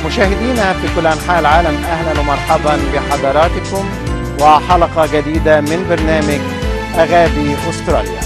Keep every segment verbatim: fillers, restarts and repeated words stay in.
مشاهدينا في كل أنحاء العالم، أهلا ومرحبا بحضراتكم وحلقة جديدة من برنامج أغابي أستراليا.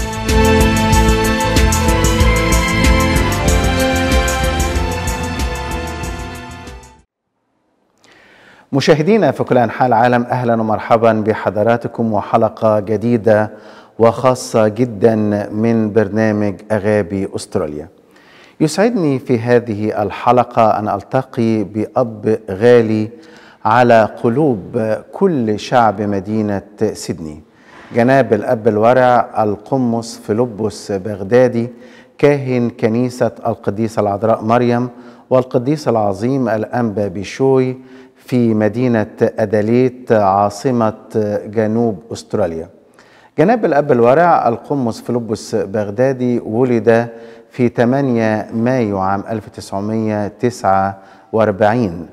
مشاهدينا في كل أنحاء العالم، أهلا ومرحبا بحضراتكم وحلقة جديدة وخاصة جدا من برنامج أغابي أستراليا. يسعدني في هذه الحلقة أن ألتقي بأب غالي على قلوب كل شعب مدينة سيدني، جناب الأب الورع القمص فيلبس بغدادي، كاهن كنيسة القديسة العذراء مريم والقديس العظيم الأنبا بيشوي في مدينة أدليت عاصمة جنوب أستراليا. جناب الأب الورع القمص فيلبس بغدادي ولد في ثمانية مايو عام ألف وتسعمائة وتسعة وأربعين،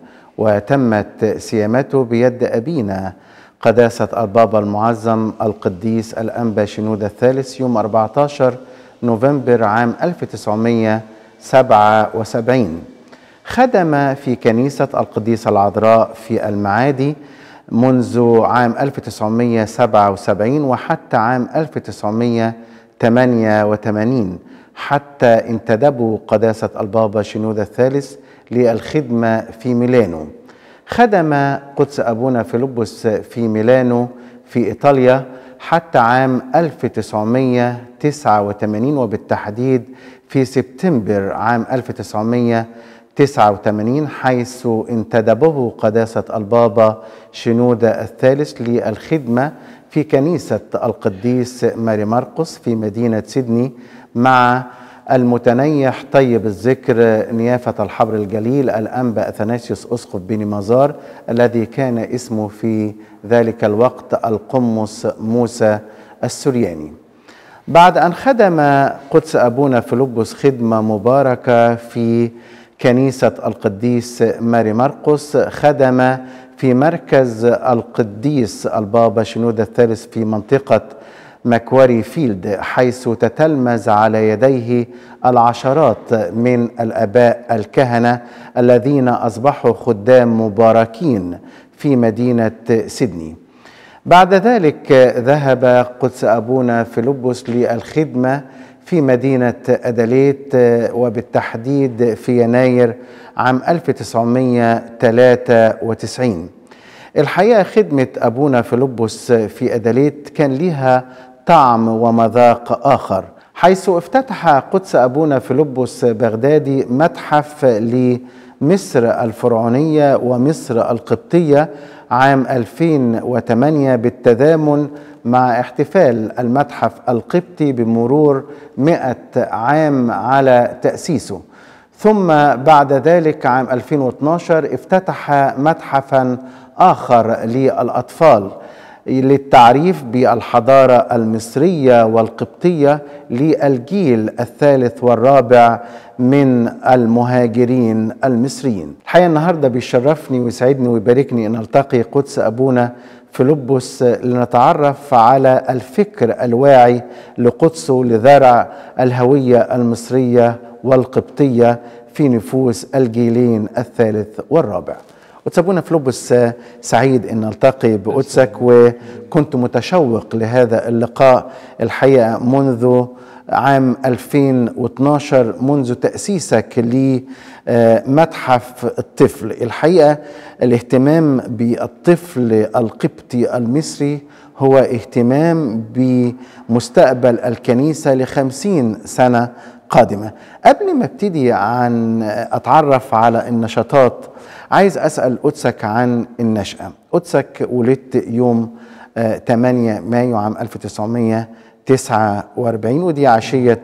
وتمت سيامته بيد أبينا قداسة البابا المعظم القديس الأنبا شنودة الثالث يوم أربعة عشر نوفمبر عام ألف وتسعمائة وسبعة وسبعين. خدم في كنيسة القديسة العذراء في المعادي منذ عام ألف وتسعمائة وسبعة وسبعين وحتى عام ألف وتسعمائة وثمانية وثمانين، حتى انتدبوا قداسة البابا شنودة الثالث للخدمة في ميلانو. خدم قدس أبونا فيلبس في ميلانو في إيطاليا حتى عام ألف وتسعمائة وتسعة وثمانين، وبالتحديد في سبتمبر عام ألف وتسعمائة وتسعة وثمانين، حيث انتدبه قداسة البابا شنودة الثالث للخدمة في كنيسة القديس ماري مرقس في مدينة سيدني مع المتنيح طيب الذكر نيافة الحبر الجليل الأنبا أثناسيوس أسقف بني مزار، الذي كان اسمه في ذلك الوقت القمص موسى السرياني. بعد أن خدم قدس أبونا فيلبس خدمة مباركة في كنيسة القديس ماري مرقس، خدم في مركز القديس البابا شنودة الثالث في منطقة ماكواري فيلد، حيث تتلمذ على يديه العشرات من الآباء الكهنة الذين أصبحوا خدام مباركين في مدينة سيدني. بعد ذلك ذهب قدس أبونا فيلبس للخدمة في مدينة أدليت، وبالتحديد في يناير عام ألف وتسعمائة وثلاثة وتسعين. الحقيقة خدمة أبونا فيلبس في أدليت كان لها طعم ومذاق آخر، حيث افتتح قدس أبونا فيلبس بغدادي متحف لمصر الفرعونية ومصر القبطية عام ألفين وثمانية بالتزامن مع احتفال المتحف القبطي بمرور مئة عام على تأسيسه. ثم بعد ذلك عام ألفين واثني عشر افتتح متحفا آخر للأطفال للتعريف بالحضارة المصرية والقبطية للجيل الثالث والرابع من المهاجرين المصريين. الحقيقة النهاردة بيشرفني ويسعدني ويباركني أن ألتقي قدس أبونا فيلبس لنتعرف على الفكر الواعي لقدسه لزرع الهوية المصرية والقبطية في نفوس الجيلين الثالث والرابع. قدس أبونا فيلبس، سعيد أن ألتقي بقدسك، وكنت متشوق لهذا اللقاء الحقيقة منذ عام ألفين واثني عشر، منذ تأسيسك لمتحف الطفل. الحقيقة الاهتمام بالطفل القبطي المصري هو اهتمام بمستقبل الكنيسة لخمسين سنة قادمة. قبل ما ابتدي عن أتعرف على النشاطات، عايز أسأل قدسك عن النشأة. قدسك ولدت يوم ثمانية مايو عام ألف وتسعمائة وتسعة وأربعين، ودي عشية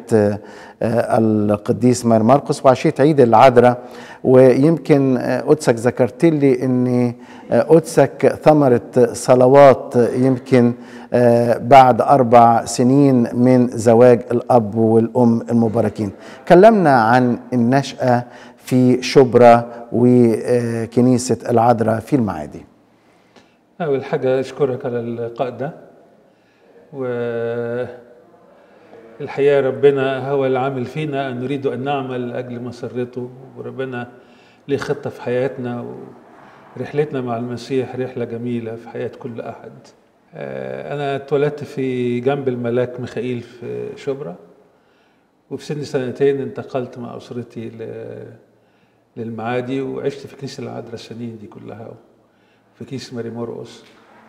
القديس ماري مرقس وعشية عيد العذراء. ويمكن قدسك ذكرت لي أن قدسك ثمرة صلوات يمكن بعد أربع سنين من زواج الأب والأم المباركين. كلمنا عن النشأة في شبرا وكنيسة العذراء في المعادي. أول حاجة أشكرك على اللقاء ده، والحقيقة ربنا هو العامل فينا أن نريد أن نعمل أجل مسرته، وربنا ليه خطة في حياتنا، ورحلتنا مع المسيح رحلة جميلة في حياة كل أحد. أنا اتولدت في جنب الملاك ميخائيل في شبرا، وفي سن سنتين انتقلت مع أسرتي للمعادي، وعشت في كنيسة العذراء السنين دي كلها، في كنيسة ماري مرقس.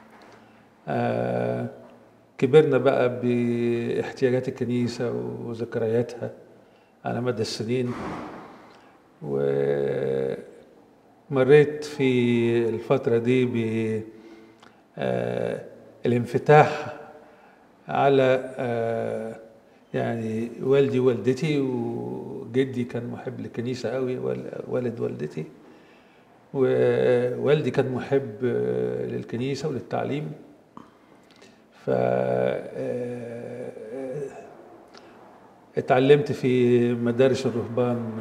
كبرنا بقى باحتياجات الكنيسة وذكرياتها على مدى السنين، ومريت في الفترة دي بالانفتاح على يعني والدي ووالدتي، وجدي كان محب للكنيسة قوي، والد والدتي، ووالدي كان محب للكنيسة وللتعليم. ف اتعلمت في مدارس الرهبان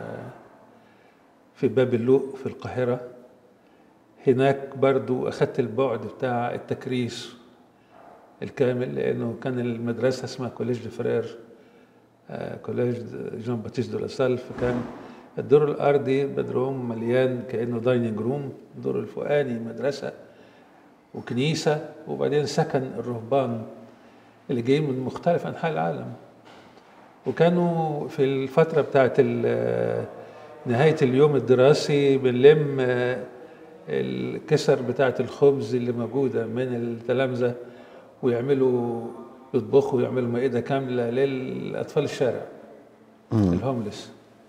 في باب اللوق في القاهرة. هناك برضو أخذت البعد بتاع التكريس الكامل، لأنه كان المدرسة اسمها كوليج دي فرير، كوليج جان باتيست دو لاسال، فكان الدور الأرضي بدروم مليان كأنه دايننج روم، الدور الفوقاني مدرسة وكنيسة، وبعدين سكن الرهبان اللي جايين من مختلف أنحاء العالم. وكانوا في الفترة بتاعت نهاية اليوم الدراسي بنلم الكسر بتاعت الخبز اللي موجودة من التلامذة، ويعملوا يطبخوا ويعملوا مائدة كاملة للأطفال الشارع الهوملس.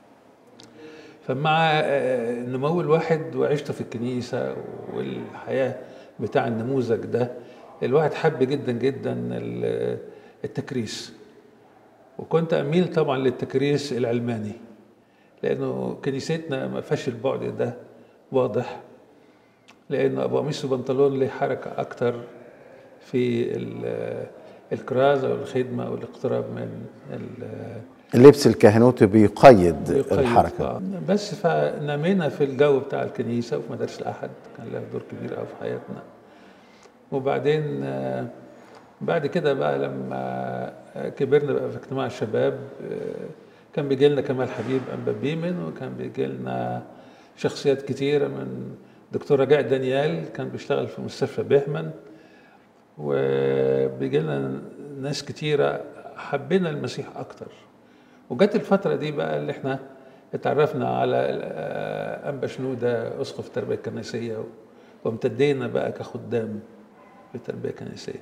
فمع نمو الواحد وعيشته في الكنيسة والحياة بتاع النموذج ده، الواحد حب جدا جدا التكريس، وكنت أميل طبعا للتكريس العلماني، لأنه كنيستنا ما فيهاش البعد ده واضح، لأنه أبو قميص وبنطلون له حركة أكتر في الكرازة والخدمة والاقتراب من اللبس الكهنوتي بيقيد, بيقيد الحركة. بس فنمينا في الجو بتاع الكنيسة وفي مدارس الأحد، كان له دور كبير أوي في حياتنا. وبعدين بعد كده بقى لما كبرنا بقى في اجتماع الشباب، كان بيجي لنا كمال حبيب أنبا بيمن، وكان بيجي لنا شخصيات كتيرة من دكتور رجاء دانيال كان بيشتغل في مستشفى بيهمن، وبيجي لنا ناس كتيرة حبينا المسيح أكتر. وجت الفترة دي بقى اللي احنا اتعرفنا على أنبا شنودة أسقف التربية الكنسية، وامتدينا بقى كخدام في التربية الكنسية.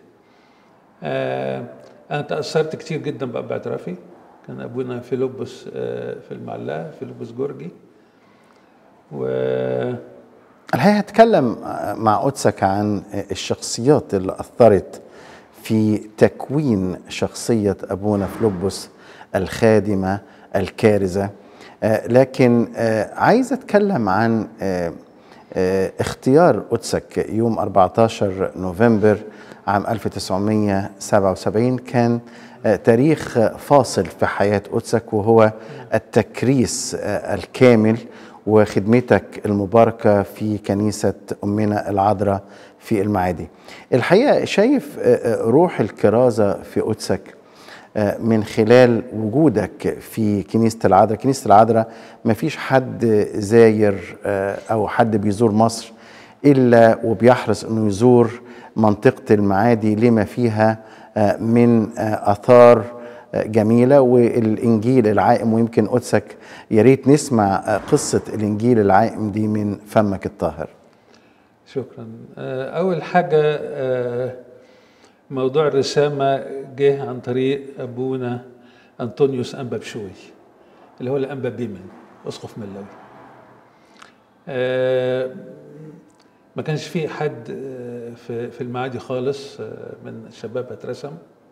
أنا تأثرت كتير جدا بقى باعترافي. كان أبونا فيلبس في المعلقة، فيلبس جورجي. و الحقيقة هتكلم مع قدسك عن الشخصيات اللي أثرت في تكوين شخصية أبونا فيلبس الخادمة الكارزة، لكن عايز أتكلم عن اختيار قدسك يوم أربعة عشر نوفمبر عام ألف وتسعمائة وسبعة وسبعين. كان تاريخ فاصل في حياة قدسك، وهو التكريس الكامل وخدمتك المباركة في كنيسة أمنا العذراء في المعادي. الحقيقة شايف روح الكرازة في قدسك من خلال وجودك في كنيسة العذراء. كنيسة العذراء ما فيش حد زاير أو حد بيزور مصر إلا وبيحرص أنه يزور منطقة المعادي لما فيها من آثار جميلة والإنجيل العائم. ويمكن قدسك يا ريت نسمع قصة الإنجيل العائم دي من فمك الطاهر. شكرا. أول حاجة موضوع الرسامة جه عن طريق أبونا أنطونيوس أنبا بشوي، اللي هو الأنبا بيمن أسقف ملاوي. ما كانش فيه حد في المعادي خالص من الشباب اترسم،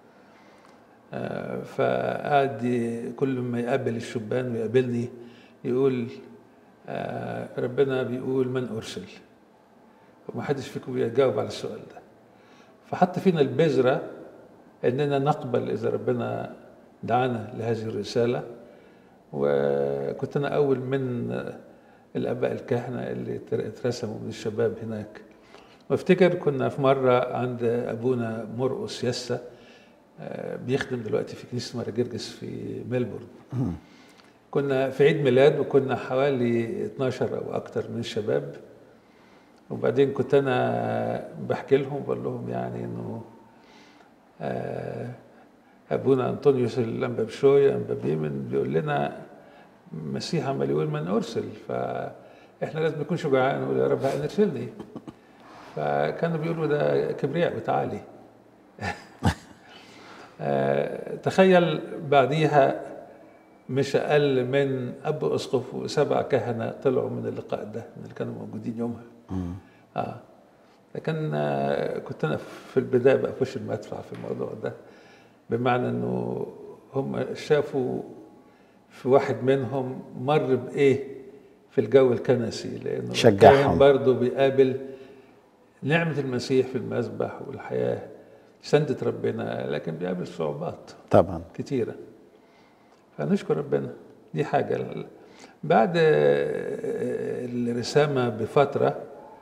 فقعد كل ما يقابل الشبان ويقابلني يقول ربنا بيقول من أرسل، وما حدش فيكم بيجاوب على السؤال ده. فحط فينا البذرة اننا نقبل اذا ربنا دعانا لهذه الرسالة. وكنت انا اول من الاباء الكهنة اللي اترسموا من الشباب هناك. وافتكر كنا في مرة عند ابونا مرقس يسا، بيخدم دلوقتي في كنيسة ماري جرجس في ميلبورن. كنا في عيد ميلاد وكنا حوالي اتناشر او اكتر من الشباب، وبعدين كنت انا بحكي لهم بقول لهم يعني انه آه ابونا انطونيوس الانبابشوي انبابيمن بيقول لنا المسيح عمال يقول من ارسل، فاحنا لازم نكون شجعان نقول يا رب ارسلني. فكانوا بيقولوا ده كبرياء بتعالي. آه تخيل بعديها مش اقل من اب اسقف وسبع كهنه طلعوا من اللقاء ده من اللي كانوا موجودين يومها. اه لكن آه كنت انا في البدايه بقى في وش المدفع في الموضوع ده، بمعنى انه هم شافوا في واحد منهم مر بايه في الجو الكنسي، لانه شجعهم برضه بيقابل نعمه المسيح في المذبح والحياه سندة ربنا، لكن بيقابل صعوبات طبعا كتيره. فنشكر ربنا، دي حاجه. بعد الرسامه بفتره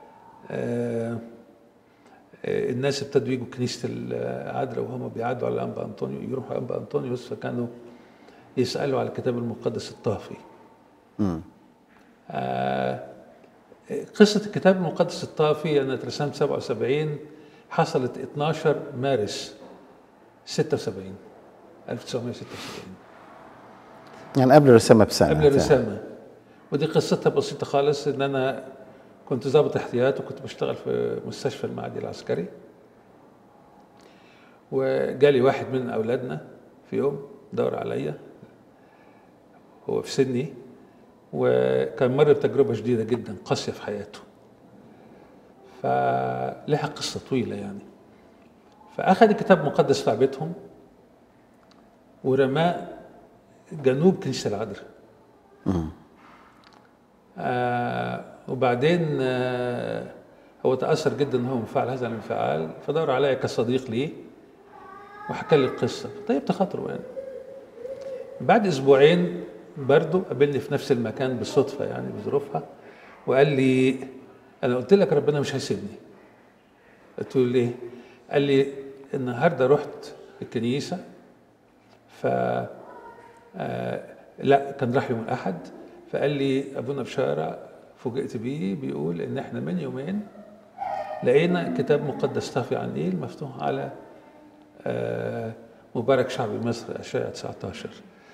الناس ابتدوا يجوا كنيسه العذراء وهم بيعدوا على انبا انطونيوس، يروحوا انبا انطونيوس، فكانوا يسالوا على الكتاب المقدس الطافي. امم آه قصه الكتاب المقدس الطافي انا اترسمت سبعة وسبعين، حصلت اتناشر مارس ستة وسبعين ألف وتسعمائة وستة وسبعين، يعني قبل الرسامه بسنه. قبل الرسامه. ودي قصتها بسيطه خالص، ان انا كنت ضابط احتياط وكنت بشتغل في مستشفى المعادي العسكري، وجالي واحد من اولادنا في يوم دور عليا، هو في سني، وكان مر بتجربه شديده جدا قاسيه في حياته، فلها قصه طويله يعني. فاخذ الكتاب المقدس في بيتهم ورماه جنوب كنيسه العذراء. آه وبعدين آه هو تاثر جدا ان هو مفعل هذا الانفعال، فدور عليا كصديق ليه وحكى لي القصه، طيب تخاطره يعني. بعد اسبوعين برضه قابلني في نفس المكان بالصدفه يعني بظروفها، وقال لي انا قلت لك ربنا مش هيسيبني. قلت له ليه؟ قال لي النهارده رحت الكنيسه، ف آه لا كان راح يوم الاحد، فقال لي ابونا بشاره فوجئت بيه بيقول ان احنا من يومين لقينا كتاب مقدس طافي على النيل مفتوح على آه مبارك شعب مصر اشعياء تسعة عشر.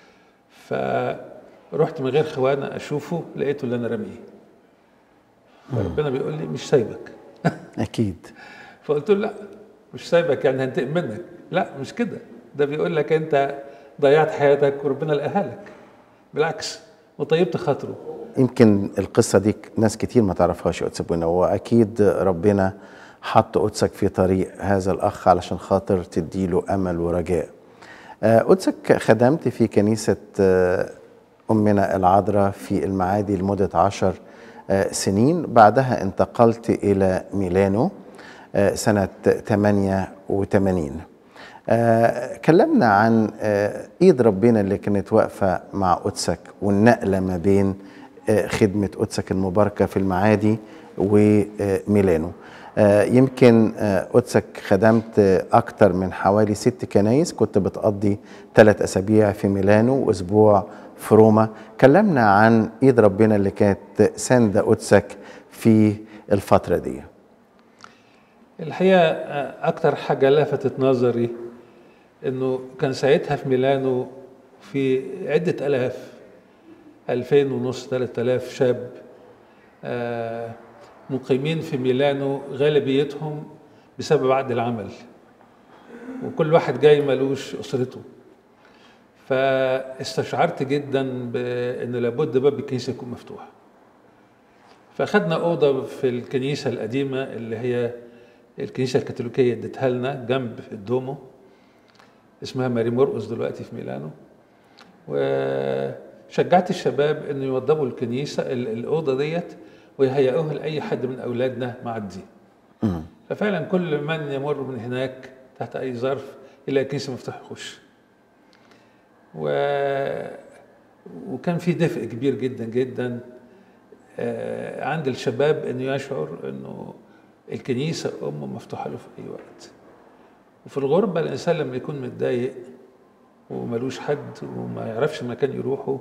فرحت من غير خوانه اشوفه، لقيته اللي انا رميه. فربنا بيقول لي مش سايبك. اكيد. فقلت له لا مش سايبك يعني هنتقم منك، لا مش كده، ده بيقول لك انت ضيعت حياتك وربنا لقاها لك، بالعكس وطيبت خاطره. يمكن القصه دي ناس كتير ما تعرفهاش يا قدس ابونا، واكيد ربنا حط قدسك في طريق هذا الاخ علشان خاطر تديله امل ورجاء. قدسك خدمت في كنيسه امنا العذراء في المعادي لمده عشر سنين، بعدها انتقلت الى ميلانو سنه ثمانية وثمانين. آه كلمنا عن آه ايد ربنا اللي كانت واقفه مع قدسك والنقله ما بين آه خدمه قدسك المباركه في المعادي وميلانو. آه يمكن آه قدسك خدمت آه اكتر من حوالي ست كنايس، كنت بتقضي ثلاث اسابيع في ميلانو واسبوع في روما. كلمنا عن ايد ربنا اللي كانت ساندة قدسك في الفتره دي. الحقيقه اكتر حاجه لفتت نظري انه كان ساعتها في ميلانو في عدة الاف، الفين ونص ثلاثة الاف شاب مقيمين في ميلانو، غالبيتهم بسبب عقد العمل، وكل واحد جاي ملوش اسرته. فاستشعرت جدا بان لابد باب الكنيسه يكون مفتوح. فاخدنا اوضه في الكنيسه القديمه اللي هي الكنيسه الكاثوليكيه اديتها لنا جنب الدومو، اسمها ماري مرقس دلوقتي في ميلانو. وشجعت الشباب انه يوضبوا الكنيسه الاوضه ديت ويهيئوها لاي حد من اولادنا معدي. ففعلا كل من يمر من هناك تحت اي ظرف يلاقي الكنيسه مفتوحه يخش. و... وكان في دفء كبير جدا جدا عند الشباب انه يشعر انه الكنيسه امه مفتوحه له في اي وقت. وفي الغربة الإنسان لما يكون متضايق وملوش حد وما يعرفش مكان يروحه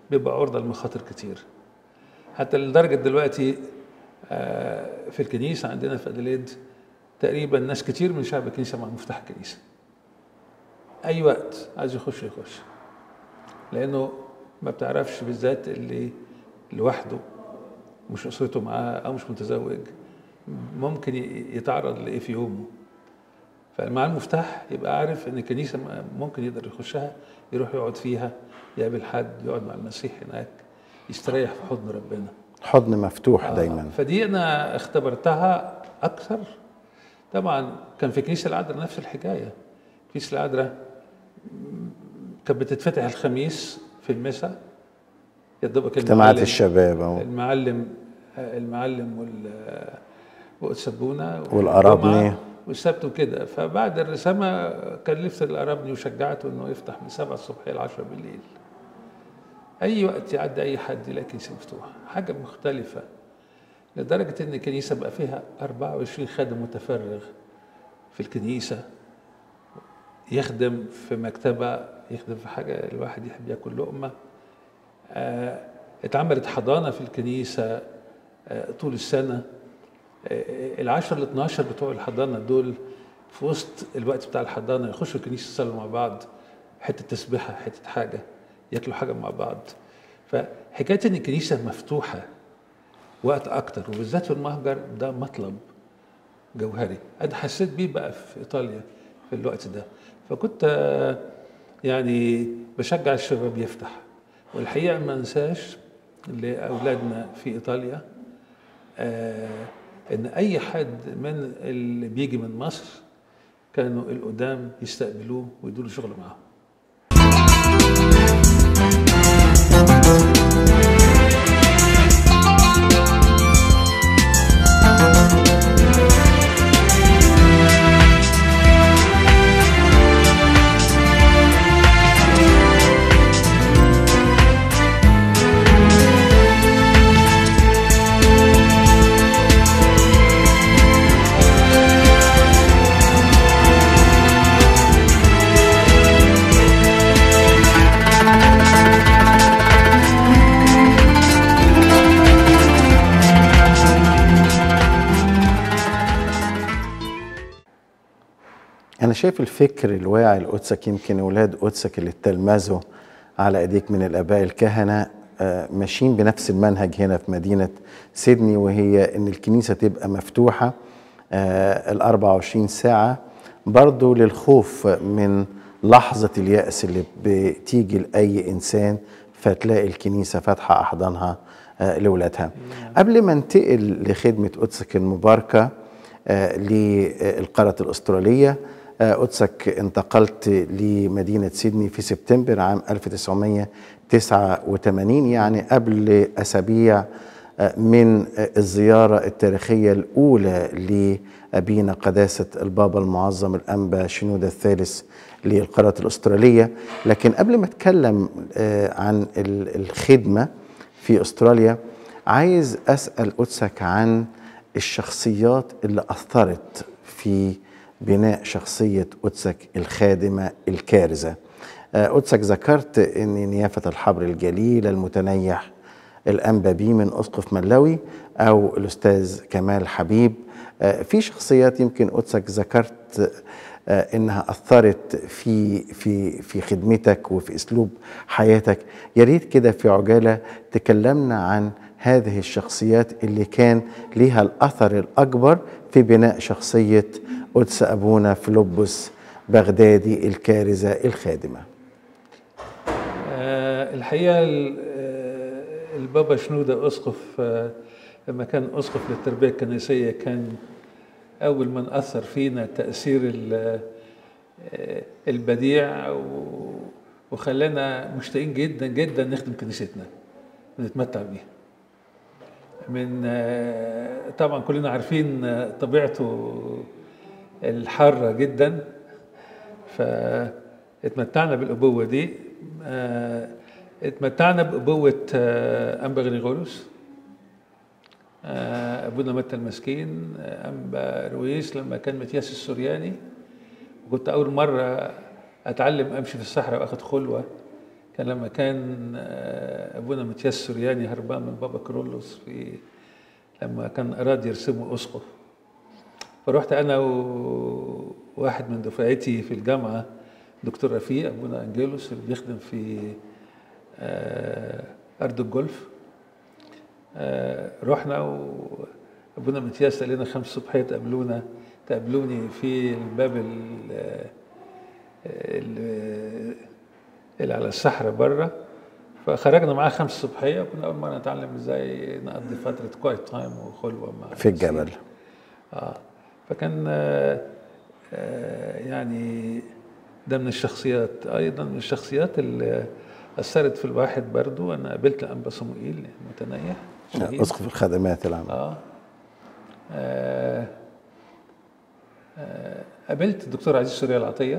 بيبقى عرضة لمخاطر كتير. حتى لدرجة دلوقتي في الكنيسة عندنا في أديلايد تقريبا ناس كتير من شعب الكنيسة مع مفتاح الكنيسة. أي وقت عايز يخش يخش، لأنه ما بتعرفش بالذات اللي لوحده مش أسرته معاه أو مش متزوج ممكن يتعرض لإيه في يومه. فمع المفتاح يبقى عارف إن الكنيسة ممكن يقدر يخشها، يروح يقعد فيها، يقابل حد، يقعد مع المسيح هناك، يستريح في حضن ربنا. حضن مفتوح آه دايما. فدي أنا اختبرتها أكثر. طبعا كان في كنيسة العذراء نفس الحكاية. كنيسة العذراء كانت بتتفتح الخميس في المساء، يدوبك اجتماعات الشباب أو. المعلم المعلم والسبونة والأرابني والسبت وكده. فبعد الرسامة كلفت الأرابني وشجعته إنه يفتح من سبعة الصبح إلى عشرة بالليل. أي وقت يعدي أي حد يلاقي كنيسة مفتوحة، حاجة مختلفة، لدرجة إن الكنيسة بقى فيها أربعة وعشرين خادم متفرغ في الكنيسة، يخدم في مكتبة، يخدم في حاجة الواحد يحب ياكل لقمة. آه اتعملت حضانة في الكنيسة آه طول السنة. آه العشر الاثناشر بتوع الحضانة دول في وسط الوقت بتاع الحضانة يخشوا الكنيسة يصلوا مع بعض، حتة تسبيحة، حتة حاجة، ياكلوا حاجة مع بعض. فحكاية إن الكنيسة مفتوحة وقت أكتر، وبالذات في المهجر، ده مطلب جوهري. أنا حسيت بيه بقى في إيطاليا في الوقت ده. فكنت يعني بشجع الشباب يفتح. والحقيقة ما ننساش لأولادنا في إيطاليا آه إن أي حد من اللي بيجي من مصر كانوا القدام يستقبلوه ويدوا شغل معاهم. أنا شايف الفكر الواعي لقدسك، يمكن أولاد قدسك اللي اتلمذوا على أيديك من الآباء الكهنة ماشيين بنفس المنهج هنا في مدينة سيدني، وهي إن الكنيسة تبقى مفتوحة ال أربعة وعشرين ساعة، برضو للخوف من لحظة اليأس اللي بتيجي لأي إنسان، فتلاقي الكنيسة فاتحة أحضانها لأولادها. قبل ما انتقل لخدمة قدسك المباركة للقارة الأسترالية، قدسك انتقلت لمدينة سيدني في سبتمبر عام ألف وتسعمائة وتسعة وثمانين، يعني قبل أسابيع من الزيارة التاريخية الأولى لأبينا قداسة البابا المعظم الأنبا شنودة الثالث للقارة الأسترالية. لكن قبل ما أتكلم عن الخدمة في أستراليا، عايز أسأل قدسك عن الشخصيات اللي أثرت في بناء شخصية قدسك الخادمة الكارزة. قدسك ذكرت أن نيافة الحبر الجليل المتنيح الأنبا بيمن أسقف ملوي أو الأستاذ كمال حبيب. في شخصيات يمكن قدسك ذكرت إنها أثرت في في في خدمتك وفي أسلوب حياتك. يا ريت كده في عجالة تكلمنا عن هذه الشخصيات اللي كان لها الأثر الأكبر في بناء شخصية قدس أبونا فيلبس بغدادي الكارزة الخادمة. أه الحقيقة البابا شنودة أسقف لما كان أسقف للتربية الكنسية كان أول من أثر فينا تأثير البديع، وخلانا مشتاقين جدا جدا نخدم كنيستنا ونتمتع بيها. من طبعا كلنا عارفين طبيعته الحارة جدا، فاتمتعنا بالأبوة دي. اتمتعنا بأبوة أنبا غريغوريوس، أبونا متى المسكين، أنبا رويس لما كان متياس السورياني. وكنت أول مرة أتعلم أمشي في الصحراء وأخذ خلوة كان لما كان آه، ابونا متياس سورياني هربان من بابا كرولوس في لما كان اراد يرسمه اسقف، فرحت انا وواحد من دفعتي في الجامعه دكتور رفيق ابونا انجيلوس اللي بيخدم في آه، ارض الجولف. آه، رحنا وابونا متياس قال لنا خمس صبحيه تقابلونا تقابلوني في الباب ال- ال- اللي على الصحراء بره. فخرجنا معاه خمس صبحيه، وكنا اول مره نتعلم ازاي نقضي فتره كوايت تايم وخلوه مع في الجبل. اه فكان آه آه يعني ده من الشخصيات، ايضا من الشخصيات اللي اثرت في الواحد برضو. انا قابلت انبا صموئيل متنيح شهيد. اسقف الخدمات العامه. آه. آه. آه. قابلت الدكتور عزيز سوريا العطيه،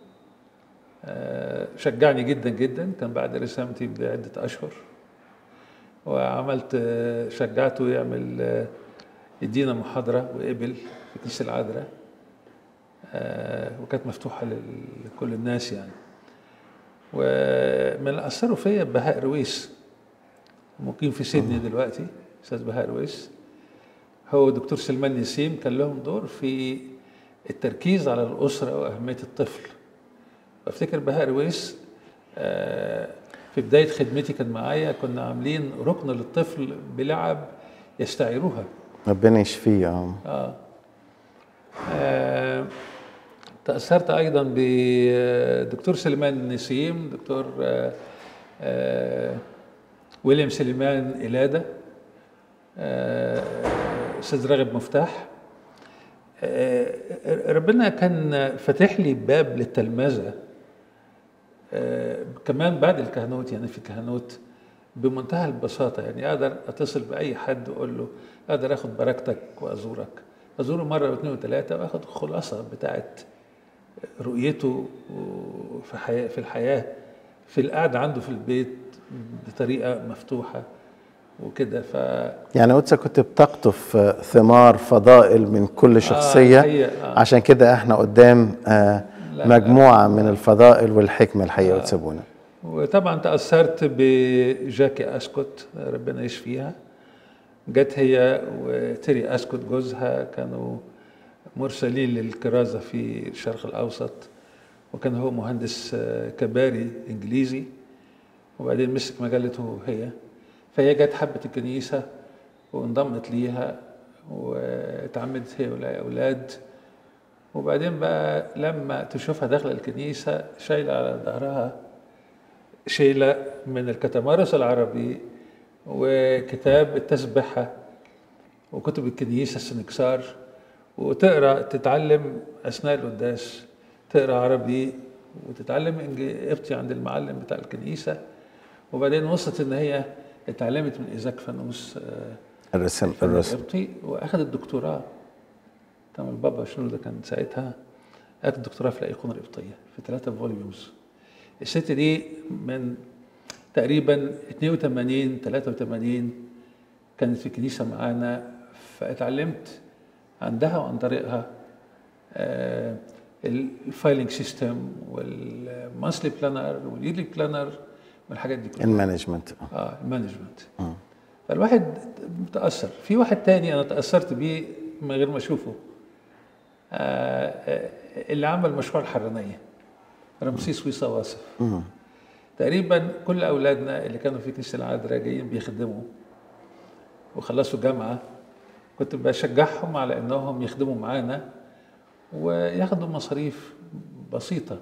آه. شجعني جدا جدا، كان بعد رسامتي بعده اشهر، وعملت آه، شجعته يعمل آه، يدينا محاضره وقبل في كنيسه العذراء، آه، وكانت مفتوحه لل- لكل الناس يعني. ومن اللي اثروا فيا بهاء رويس، مقيم في سيدني دلوقتي، استاذ بهاء رويس. هو دكتور سلمان نسيم كان لهم دور في التركيز على الاسره واهميه الطفل. وافتكر بهاء رويس آه، في بدايه خدمتي كان معايا، كنا عاملين ركن للطفل بلعب يستعيروها. ربنا يشفيه. اه آه. آه. تأثرت أيضا بدكتور سليمان نسيم، دكتور آه آه ويليام سليمان إلادة، آه، أستاذ راغب مفتاح. آه ربنا كان فاتح لي باب للتلمذة آه كمان بعد الكهنوت، يعني في الكهنوت بمنتهى البساطة، يعني أقدر أتصل بأي حد وأقول له أقدر أخد بركتك وأزورك، أزوره مرة واثنين وثلاثة وأخد خلاصة بتاعت رؤيته في حياة في الحياة في القعدة عنده في البيت بطريقة مفتوحة وكده. ف يعني قدسك كنت بتقطف آه، ثمار فضائل من كل شخصيه. الحقيقة، آه. عشان كده احنا قدام آه، لا، مجموعه من الفضائل والحكمه الحقيقه قدس ابونا. وطبعا تأثرت بجاكي أسكوت ربنا يشفيها. جت هي وتيري أسكوت جوزها كانوا مرسلين للكرازة في الشرق الأوسط، وكان هو مهندس آه، كباري إنجليزي، وبعدين مسك مجلته هي. فهي جت حبت الكنيسة وانضمت ليها واتعمدت هي والأولاد. وبعدين بقى لما تشوفها داخلة الكنيسة شايلة على ظهرها شيلة من الكتمارس العربي وكتاب التسبحة وكتب الكنيسة السنكسار، وتقرأ تتعلم أثناء القداس، تقرأ عربي وتتعلم إنج- قبطي عند المعلم بتاع الكنيسة. وبعدين وصلت إن هي اتعلمت من إيزاك فانوس آه، الرسم الفن الرسم القبطي، وأخذت دكتوراه. طبعا البابا شنو ده كان ساعتها أخذت دكتوراه في الأيقونة القبطية في ثلاثة فوليومز. الست دي من تقريبا اثنين وثمانين ثلاثة وثمانين كانت في الكنيسة معانا، فاتعلمت عندها وعن طريقها آه، الفايلنج سيستم والمانثلي بلانر واليرلي بلانر والحاجات دي كلها. المانجمنت. اه المانجمنت. فالواحد متأثر. في واحد تاني أنا تأثرت بيه من غير ما أشوفه، آه، آه، اللي عمل مشروع الحرانية، رمسيس ويصا واصف. تقريبا كل أولادنا اللي كانوا في كنيسة العذراء جايين بيخدموا وخلصوا جامعة، كنت بشجعهم على أنهم يخدموا معانا وياخدوا مصاريف بسيطة.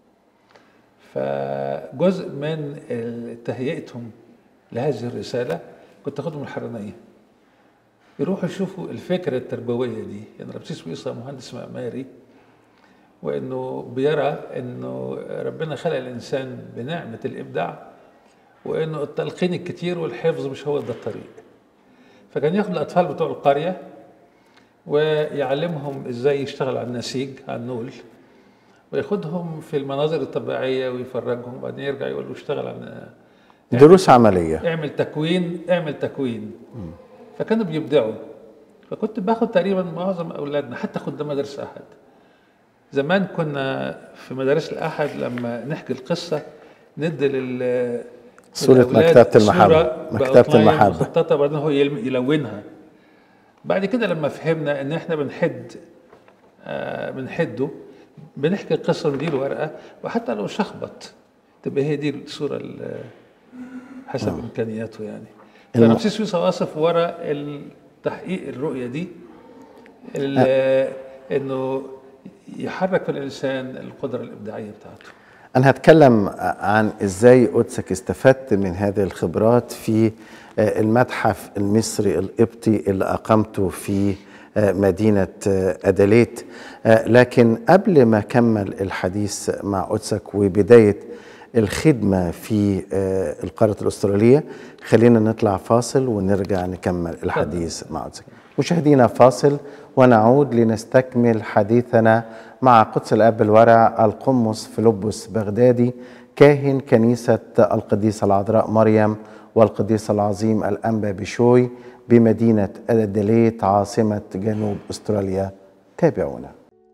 فجزء من تهيئتهم لهذه الرسالة كنت أخدهم الحرانية يروحوا يشوفوا الفكرة التربوية دي. يعني رمسيس ويصا مهندس معماري، وإنه بيرى إنه ربنا خلق الإنسان بنعمة الإبداع، وإنه التلقين الكتير والحفظ مش هو ده الطريق. فكان ياخد الأطفال بتوع القرية ويعلمهم إزاي يشتغل على النسيج على النول، وياخدهم في المناظر الطبيعية ويفرجهم، وبعدين يرجع يقول له اشتغل على دروس عملية، اعمل تكوين اعمل تكوين. فكانوا بيبدعوا. فكنت باخد تقريبا معظم أولادنا حتى خد مدارس أحد. زمان كنا في مدارس الأحد لما نحكي القصة ندي لل صورة للأولاد مكتبة المحبة، صورة مكتبة بأوتلاين المحبة. مخططة، وبعدين هو يلم- يلونها. بعد كده لما فهمنا ان احنا بنحد آه بنحده، بنحكي القصه ندي له ورقه، وحتى لو شخبط تبقى هي دي الصوره ال- حسب امكانياته يعني. الم- فرمسيس يوسف واصف ورا التحقيق الرؤيه دي ال- انه يحرك في الانسان القدره الابداعيه بتاعته. أنا هتكلم عن إزاي قدسك استفدت من هذه الخبرات في آه، المتحف المصري القبطي اللي أقمته في آه، مدينة آه، أدليت. آه، لكن قبل ما أكمل الحديث مع قدسك وبداية الخدمة في آه، القارة الأسترالية، خلينا نطلع فاصل ونرجع نكمل الحديث مع قدسك. مشاهدينا فاصل ونعود لنستكمل حديثنا مع قدس الأب الورع القمص فيلبس بغدادي، كاهن كنيسة القديسة العذراء مريم والقديس العظيم الأنبا بشوي بمدينة أدليت عاصمة جنوب أستراليا. تابعونا.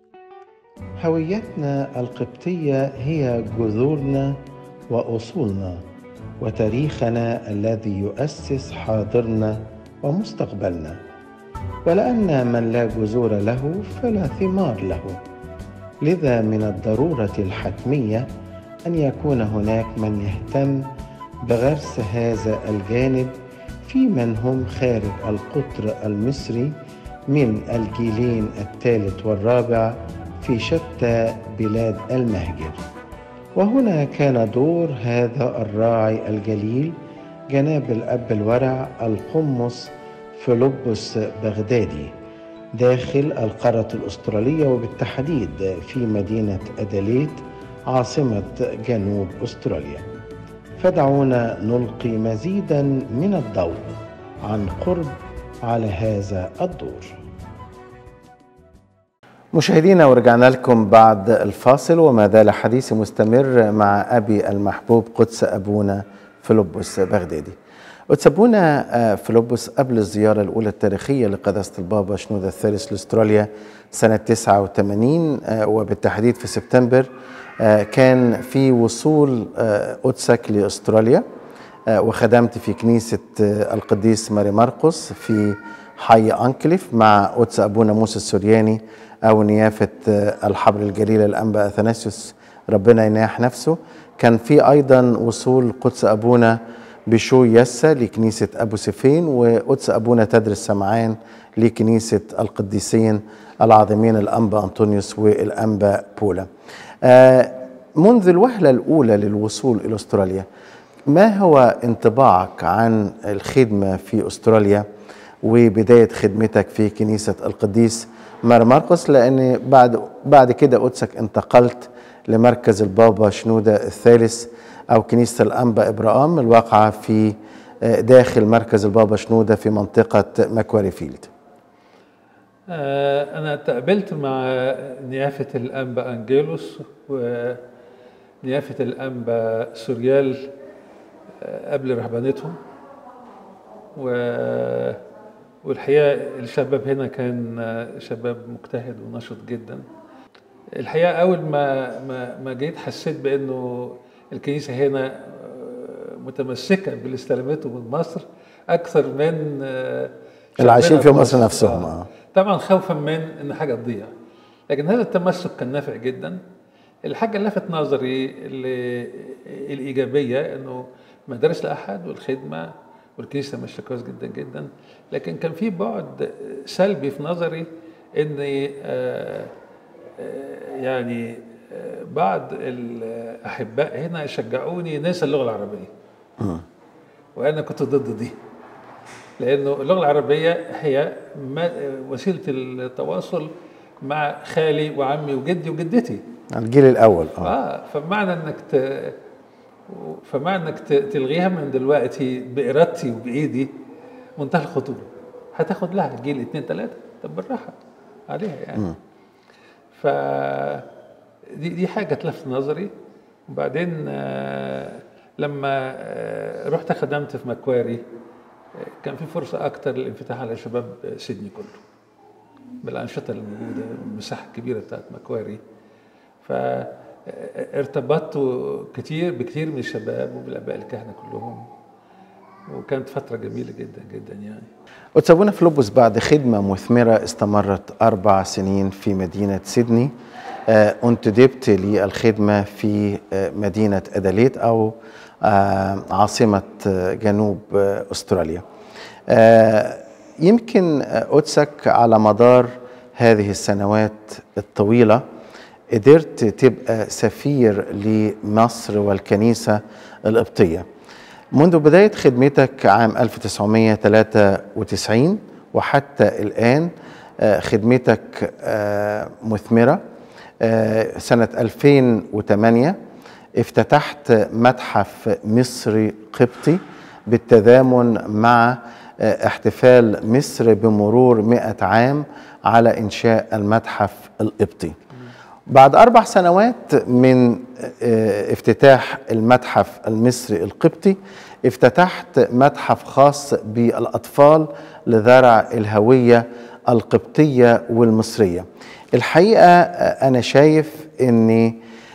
هويتنا القبطية هي جذورنا وأصولنا وتاريخنا الذي يؤسس حاضرنا ومستقبلنا، ولأن من لا جذور له فلا ثمار له. لذا من الضرورة الحتمية أن يكون هناك من يهتم بغرس هذا الجانب في من هم خارج القطر المصري من الجيلين الثالث والرابع في شتى بلاد المهجر. وهنا كان دور هذا الراعي الجليل جناب الأب الورع القمص فيلبس بغدادي داخل القارة الأسترالية، وبالتحديد في مدينة أدليت عاصمة جنوب أستراليا. فدعونا نلقي مزيدا من الضوء عن قرب على هذا الدور. مشاهدينا، ورجعنا لكم بعد الفاصل، وما زال حديثي مستمر مع أبي المحبوب قدس أبونا فيلبس بغدادي. قدس أبونا فيلبس، قبل الزيارة الأولى التاريخية لقداسة البابا شنودة الثالث لأستراليا سنة تسعة وثمانين وبالتحديد في سبتمبر، كان في وصول قدسك لأستراليا وخدمت في كنيسة القديس ماري مرقس في حي أنكليف مع قدس أبونا موسى السورياني أو نيافة الحبر الجليل الأنبا أثناسيوس ربنا يناح نفسه. كان في أيضا وصول قدس أبونا بشوي يسا لكنيسة أبو سفين، وقدس أبونا تدرس سمعان لكنيسة القديسين العظيمين الأنبا أنطونيوس والأنبا بولا. منذ الوهلة الأولى للوصول إلى أستراليا، ما هو انطباعك عن الخدمة في أستراليا وبداية خدمتك في كنيسة القديس مار مرقس؟ لأن بعد بعد كده قدسك انتقلت لمركز البابا شنودة الثالث أو كنيسة الأنبا إبراهام الواقعة في داخل مركز البابا شنودة في منطقة ماكواري فيلد. أنا تقابلت مع نيافة الأنبا أنجيلوس ونيافة الأنبا سوريال قبل رهبانتهم، والحقيقة الشباب هنا كان شباب مجتهد ونشط جدا. الحقيقة أول ما ما ما جيت حسيت بأنه الكنيسة هنا متمسكة باللي استلمته من مصر أكثر من اللي عايشين في مصر نفسهم. آه. طبعا خوفا من إن حاجة تضيع، لكن هذا التمسك كان نافع جدا. الحاجة اللي لفت نظري الإيجابية إنه مدارس الأحد والخدمة والكنيسة ماشية كويس جدا جدا، لكن كان في بعد سلبي في نظري إن آه يعني بعض الأحباء هنا يشجعوني ننسى اللغة العربية، وأنا كنت ضد دي، لأنه اللغة العربية هي وسيلة التواصل مع خالي وعمي وجدي وجدتي، الجيل الأول. آه, آه فمعنى إنك ت... فمعنى إنك تلغيها من دلوقتي بإرادتي وبإيدي منتهى الخطورة. هتاخد لها جيل اتنين تلاتة، طب بالراحة عليها يعني. م. ف دي دي حاجه تلفت نظري. وبعدين آه لما آه رحت خدمت في ماكواري، آه كان في فرصه اكتر للانفتاح على شباب سيدني كله بالانشطه اللي موجوده، المساحه الكبيره بتاعت ماكواري. ف ارتبطت كتير بكتير من الشباب وبالآباء الكهنة كلهم، وكانت فترة جميلة جدا جدا يعني. قدس أبونا فيلبس، بعد خدمة مثمرة استمرت أربع سنين في مدينة سيدني، آه، انتدبت للخدمة في آه، مدينة أدليد أو آه، عاصمة آه، جنوب آه، أستراليا. آه، يمكن آه، قدسك على مدار هذه السنوات الطويلة قدرت تبقى سفير لمصر والكنيسة القبطية منذ بداية خدمتك عام ألف وتسعمائة وثلاثة وتسعين وحتى الآن. آه، خدمتك آه، مثمرة. آه، سنة ألفين وثمانية افتتحت متحف مصري قبطي بالتضامن مع آه، احتفال مصر بمرور مئة عام على إنشاء المتحف القبطي. بعد أربع سنوات من آه، افتتاح المتحف المصري القبطي، افتتحت متحف خاص بالأطفال لزرع الهوية القبطية والمصرية. الحقيقة آه، أنا شايف أن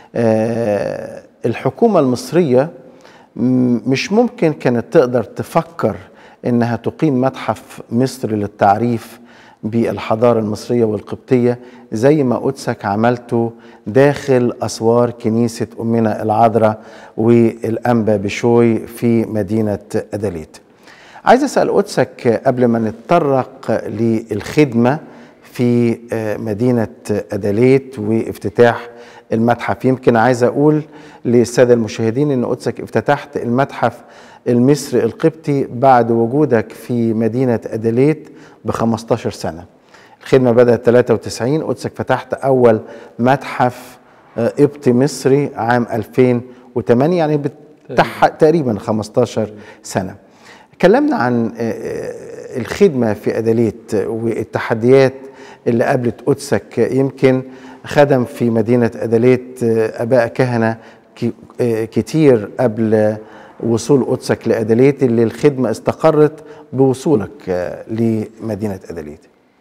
آه، الحكومة المصرية م- مش ممكن كانت تقدر تفكر أنها تقيم متحف مصري للتعريف بالحضارة المصرية والقبطية زي ما قدسك عملته داخل أسوار كنيسة أمنا العذراء والأنبا بشوي في مدينة أدليد. عايز أسأل قدسك قبل ما نتطرق للخدمة في مدينة أدليد وافتتاح المتحف، يمكن عايز أقول للسادة المشاهدين أن قدسك افتتحت المتحف المصري القبطي بعد وجودك في مدينة أدليد ب خمستاشر سنة. الخدمة بدأت ثلاثة وتسعين، قدسك فتحت أول متحف قبطي مصري عام ألفين وثمانية، يعني بتح تقريبا خمستاشر سنة. كلمنا عن الخدمة في أدليد والتحديات اللي قابلت قدسك. يمكن خدم في مدينة أدليد آباء كهنة كتير قبل وصول قدسك لأدليد، اللي الخدمة استقرت بوصولك لمدينة أدليد.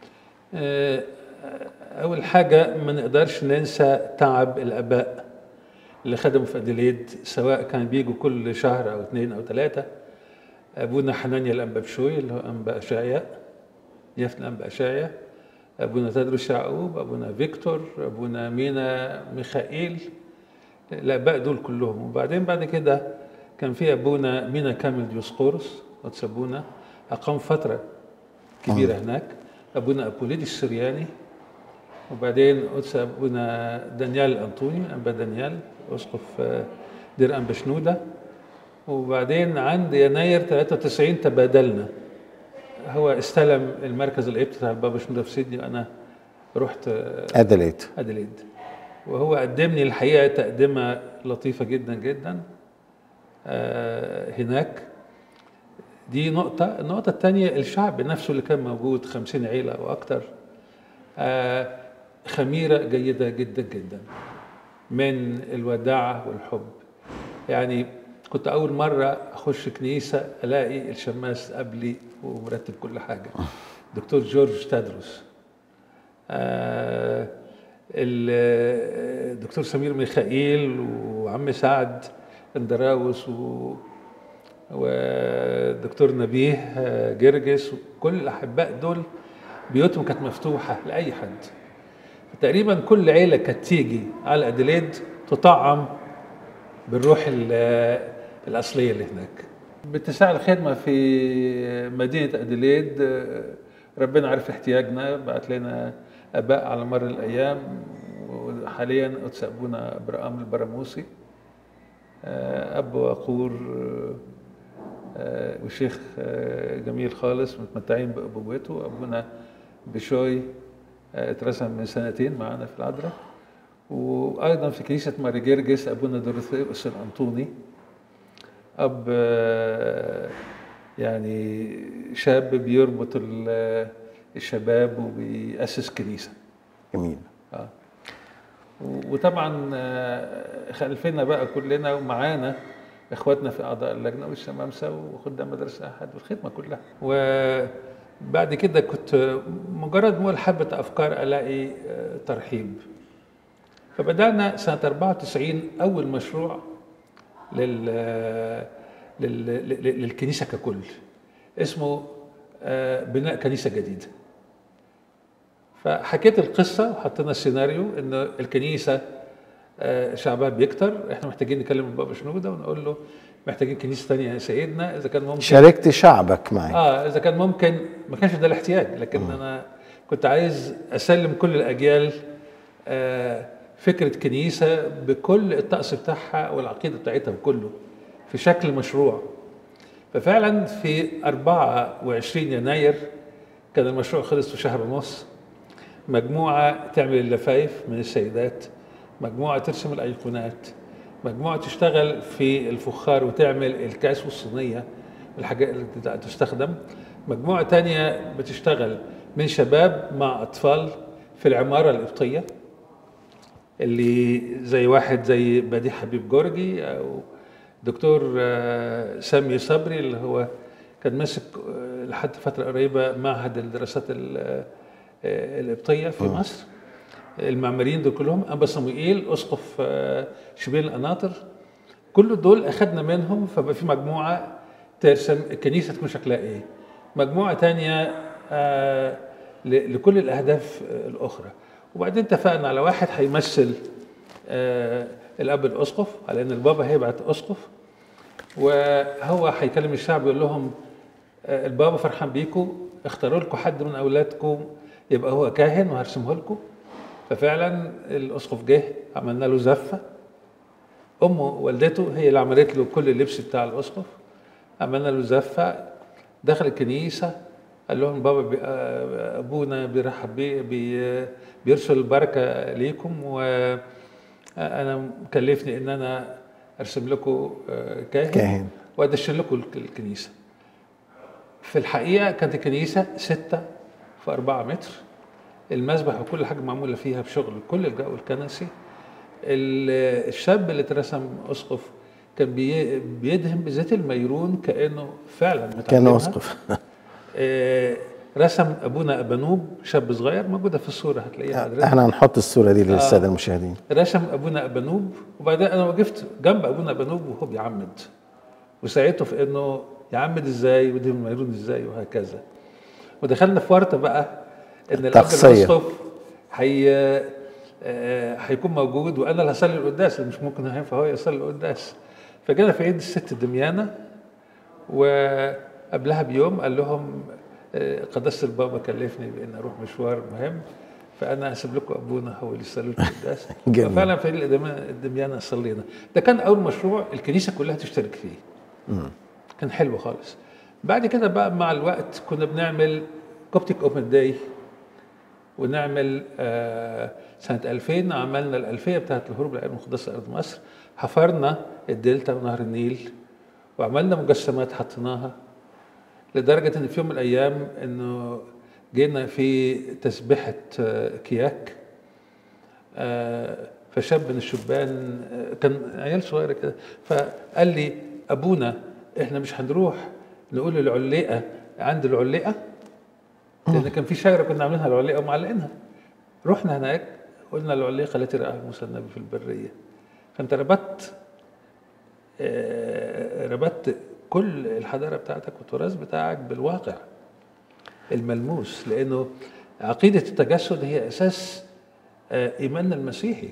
أول حاجة ما نقدرش ننسى تعب الآباء اللي خدموا في أدليد، سواء كان بيجوا كل شهر أو اثنين أو ثلاثة. أبونا حنانيا الأنبا بشوي اللي هو أنبا أشعياء، يافت الأنبا أشعياء، أبونا تدرس يعقوب، أبونا فيكتور، أبونا مينا ميخائيل، الآباء دول كلهم. وبعدين بعد كده كان في أبونا مينا كامل ديوسقورس، قدس أبونا أقام فترة كبيرة هناك، أبونا أبوليدي السرياني، وبعدين قدس أبونا دانيال الأنطوني أنبا دانيال أسقف دير أنبا شنودة. وبعدين عند يناير ثلاثة وتسعين تبادلنا، هو استلم المركز القبطي بتاع البابا شنودة في سيدني، وأنا رحت أدليد أدليد وهو قدمني الحقيقة تقدمة لطيفة جدا جدا هناك. دي نقطة. النقطة الثانية الشعب نفسه اللي كان موجود، خمسين عيلة أو أكتر، خميرة جيدة جدا جدا من الوداعة والحب. يعني كنت أول مرة أخش كنيسة ألاقي الشماس قبلي ومرتب كل حاجة، دكتور جورج تدرس، الدكتور سمير ميخائيل، وعم سعد اندراوس، و ودكتور نبيه جرجس، وكل الأحباء دول بيوتهم كانت مفتوحة لأي حد. تقريبا كل عيلة كانت تيجي على أدليد تطعم بالروح الأصلية اللي هناك. باتساع الخدمة في مدينة أدليد ربنا عرف احتياجنا، بعت لنا آباء على مر الأيام. وحاليا قدس أبونا إبراهيم البراموسي، أب وقور وشيخ جميل خالص، متمتعين بأبوته. أبونا بشوي اترسم من سنتين معنا في العذراء. وأيضا في كنيسة ماري جرجس أبونا دورثيوس الأنطوني، أب يعني شاب بيربط الشباب وبيأسس كنيسة. جميل. آه. وطبعا خلفنا بقى كلنا، ومعانا اخواتنا في اعضاء اللجنه والشمامسه وخدام مدرسه احد والخدمه كلها. وبعد كده كنت مجرد مول حبه افكار الاقي ترحيب. فبدأنا سنة أربعة وتسعين أول مشروع لل... لل... للكنيسة ككل، اسمه بناء كنيسة جديدة. فحكيت القصة وحطينا السيناريو إن الكنيسة شعبها بيكتر، احنا محتاجين نكلم البابا شنودة ونقول له محتاجين كنيسة تانية يا سيدنا، إذا كان ممكن. شاركت شعبك معي. اه إذا كان ممكن، ما كانش ده الاحتياج، لكن م. أنا كنت عايز أسلم كل الأجيال آه فكرة كنيسة بكل الطقس بتاعها والعقيدة بتاعتها وكله في شكل مشروع. ففعلا في أربعة وعشرين يناير كان المشروع خلص في شهر ونص. مجموعة تعمل اللفايف من السيدات، مجموعة ترسم الأيقونات، مجموعة تشتغل في الفخار وتعمل الكاس والصينية والحاجات اللي تستخدم، مجموعة تانية بتشتغل من شباب مع أطفال في العمارة القبطية، اللي زي واحد زي بديع حبيب جورجي أو دكتور سامي صبري اللي هو كان ماسك لحد فترة قريبة معهد الدراسات القبطية في م. مصر. المعماريين دول كلهم، أنبا صموئيل أسقف شبين القناطر، كل دول أخذنا منهم. فبقى في مجموعة ترسم الكنيسة تكون شكلها إيه، مجموعة تانية لكل الأهداف الأخرى. وبعدين اتفقنا على واحد هيمثل الأب الأسقف، على إن البابا هيبعت أسقف وهو هيكلم الشعب يقول لهم البابا فرحان بيكم، اختاروا لكم حد من أولادكم يبقى هو كاهن وهرسمه لكم. ففعلا الأسقف جه، عملنا له زفة، أمه والدته هي اللي عملت له كل اللبس بتاع الأسقف، عملنا له زفة، دخل الكنيسة قال لهم بابا بي أبونا بيرحب بي بي بيرسل البركة ليكم، وأنا مكلفني إن أنا أرسم لكم كاهن, كاهن. وأدشن لكم الكنيسة. في الحقيقة كانت الكنيسة ستة في أربعة متر، المسبح وكل حاجة معمولة فيها بشغل كل الجو الكنسي. الشاب اللي اترسم أسقف كان بيدهن بزيت الميرون كأنه فعلا متعلمها، كأنه أسقف. رسم أبونا أبانوب شاب صغير، موجودة في الصورة هتلاقيها حضرتك. احنا هنحط الصورة دي للسادة آه المشاهدين. رسم أبونا أبانوب، وبعدين أنا وقفت جنب أبونا أبانوب وهو بيعمد، وساعدته في إنه يعمد إزاي ويدهن الميرون إزاي وهكذا. ودخلنا في ورطة بقى إن الأب الأسقف هي هيكون موجود وأنا اللي هصلي القداس، مش ممكن هينفع هو يصلي القداس. فجينا في عيد الست دميانة، وقبلها بيوم قال لهم قداسة البابا كلفني بأن أروح مشوار مهم، فأنا هسيب لكم أبونا هو اللي يصلي القداس. ففعلا في عيد الدميانة صلينا. ده كان أول مشروع الكنيسة كلها تشترك فيه. م. كان حلو خالص. بعد كده بقى مع الوقت كنا بنعمل كوبتيك اوبن داي، ونعمل آه سنة ألفين عملنا الألفية بتاعت الهروب العلم المقدسة أرض مصر، حفرنا الدلتا ونهر النيل وعملنا مجسمات حطيناها، لدرجة إن في يوم من الأيام إنه جينا في تسبيحة آه كياك، آه فشاب من الشبان آه كان عيال صغيرة كده، فقال لي أبونا إحنا مش هنروح نقول للعليقة عند العليقة، لأن كان في شجرة كنا عاملينها العليقة ومعلقينها. رحنا هناك قلنا العليقة التي رآها موسى النبي في البرية. فأنت ربطت آه ربطت كل الحضارة بتاعتك والتراث بتاعك بالواقع الملموس، لأنه عقيدة التجسد هي أساس آه إيماننا المسيحي.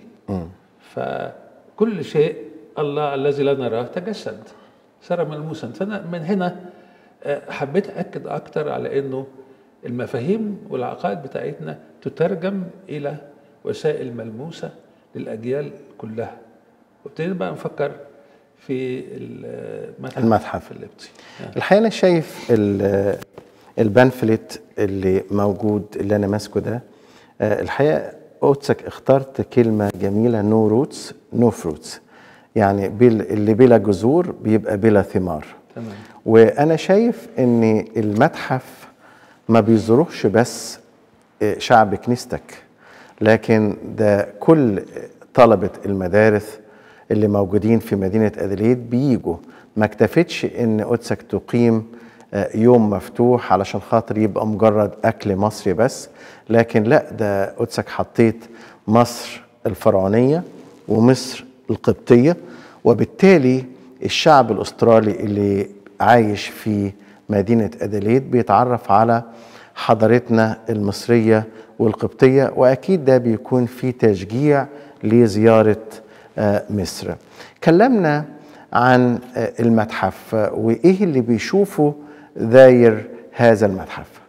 فكل شيء الله الذي لا نراه تجسد، صار ملموسا. فأنا من هنا حبيت أكد أكتر على أنه المفاهيم والعقائد بتاعتنا تترجم إلى وسائل ملموسة للأجيال كلها. وابتدينا بقى نفكر في المتحف, المتحف. القبطي. الحقيقة أنا شايف البنفلت اللي موجود اللي أنا ماسكه ده، الحقيقة قدسك اخترت كلمة جميلة، نو روتس نو فروتس، يعني اللي بلا جذور بيبقى بلا ثمار. تمام. وأنا شايف إن المتحف ما بيزوروش بس شعب كنيستك، لكن ده كل طلبة المدارس اللي موجودين في مدينة أديليد بيجوا. ما اكتفتش إن قدسك تقيم يوم مفتوح علشان خاطر يبقى مجرد أكل مصري بس، لكن لا، ده قدسك حطيت مصر الفرعونية ومصر القبطية، وبالتالي الشعب الأسترالي اللي عايش في مدينة أديليد بيتعرف على حضارتنا المصرية والقبطية، وأكيد ده بيكون في تشجيع لزيارة مصر. كلمنا عن المتحف وإيه اللي بيشوفه داير هذا المتحف.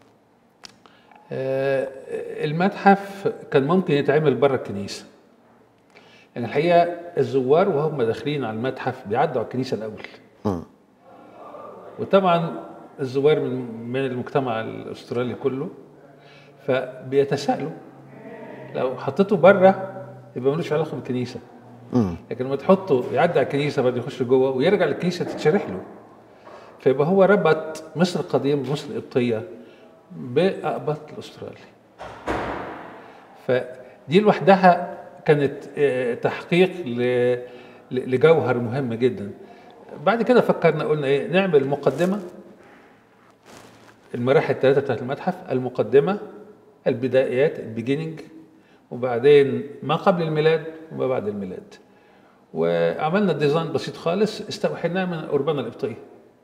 المتحف كان ممكن يتعمل بره الكنيسة، يعني الحقيقة الزوار وهم داخلين على المتحف بيعدوا على الكنيسة الأول. م. وطبعا الزوار من من المجتمع الأسترالي كله، فبيتساءلوا لو حطيته بره يبقى ملوش علاقة بالكنيسة. م. لكن لما تحطه يعدي على الكنيسة بعد يخش جوه ويرجع للكنيسة تتشرح له، فيبقى هو ربط مصر القديم بمصر القبطية بأقباط الأسترالي. فدي لوحدها كانت تحقيق لجوهر مهم جدا. بعد كده فكرنا قلنا ايه، نعمل مقدمة، المراحل الثلاثة بتاعت المتحف، المقدمة، البدايات، البيجيننج، وبعدين ما قبل الميلاد وما بعد الميلاد. وعملنا ديزاين بسيط خالص استوحيناه من أوربانا القبطية.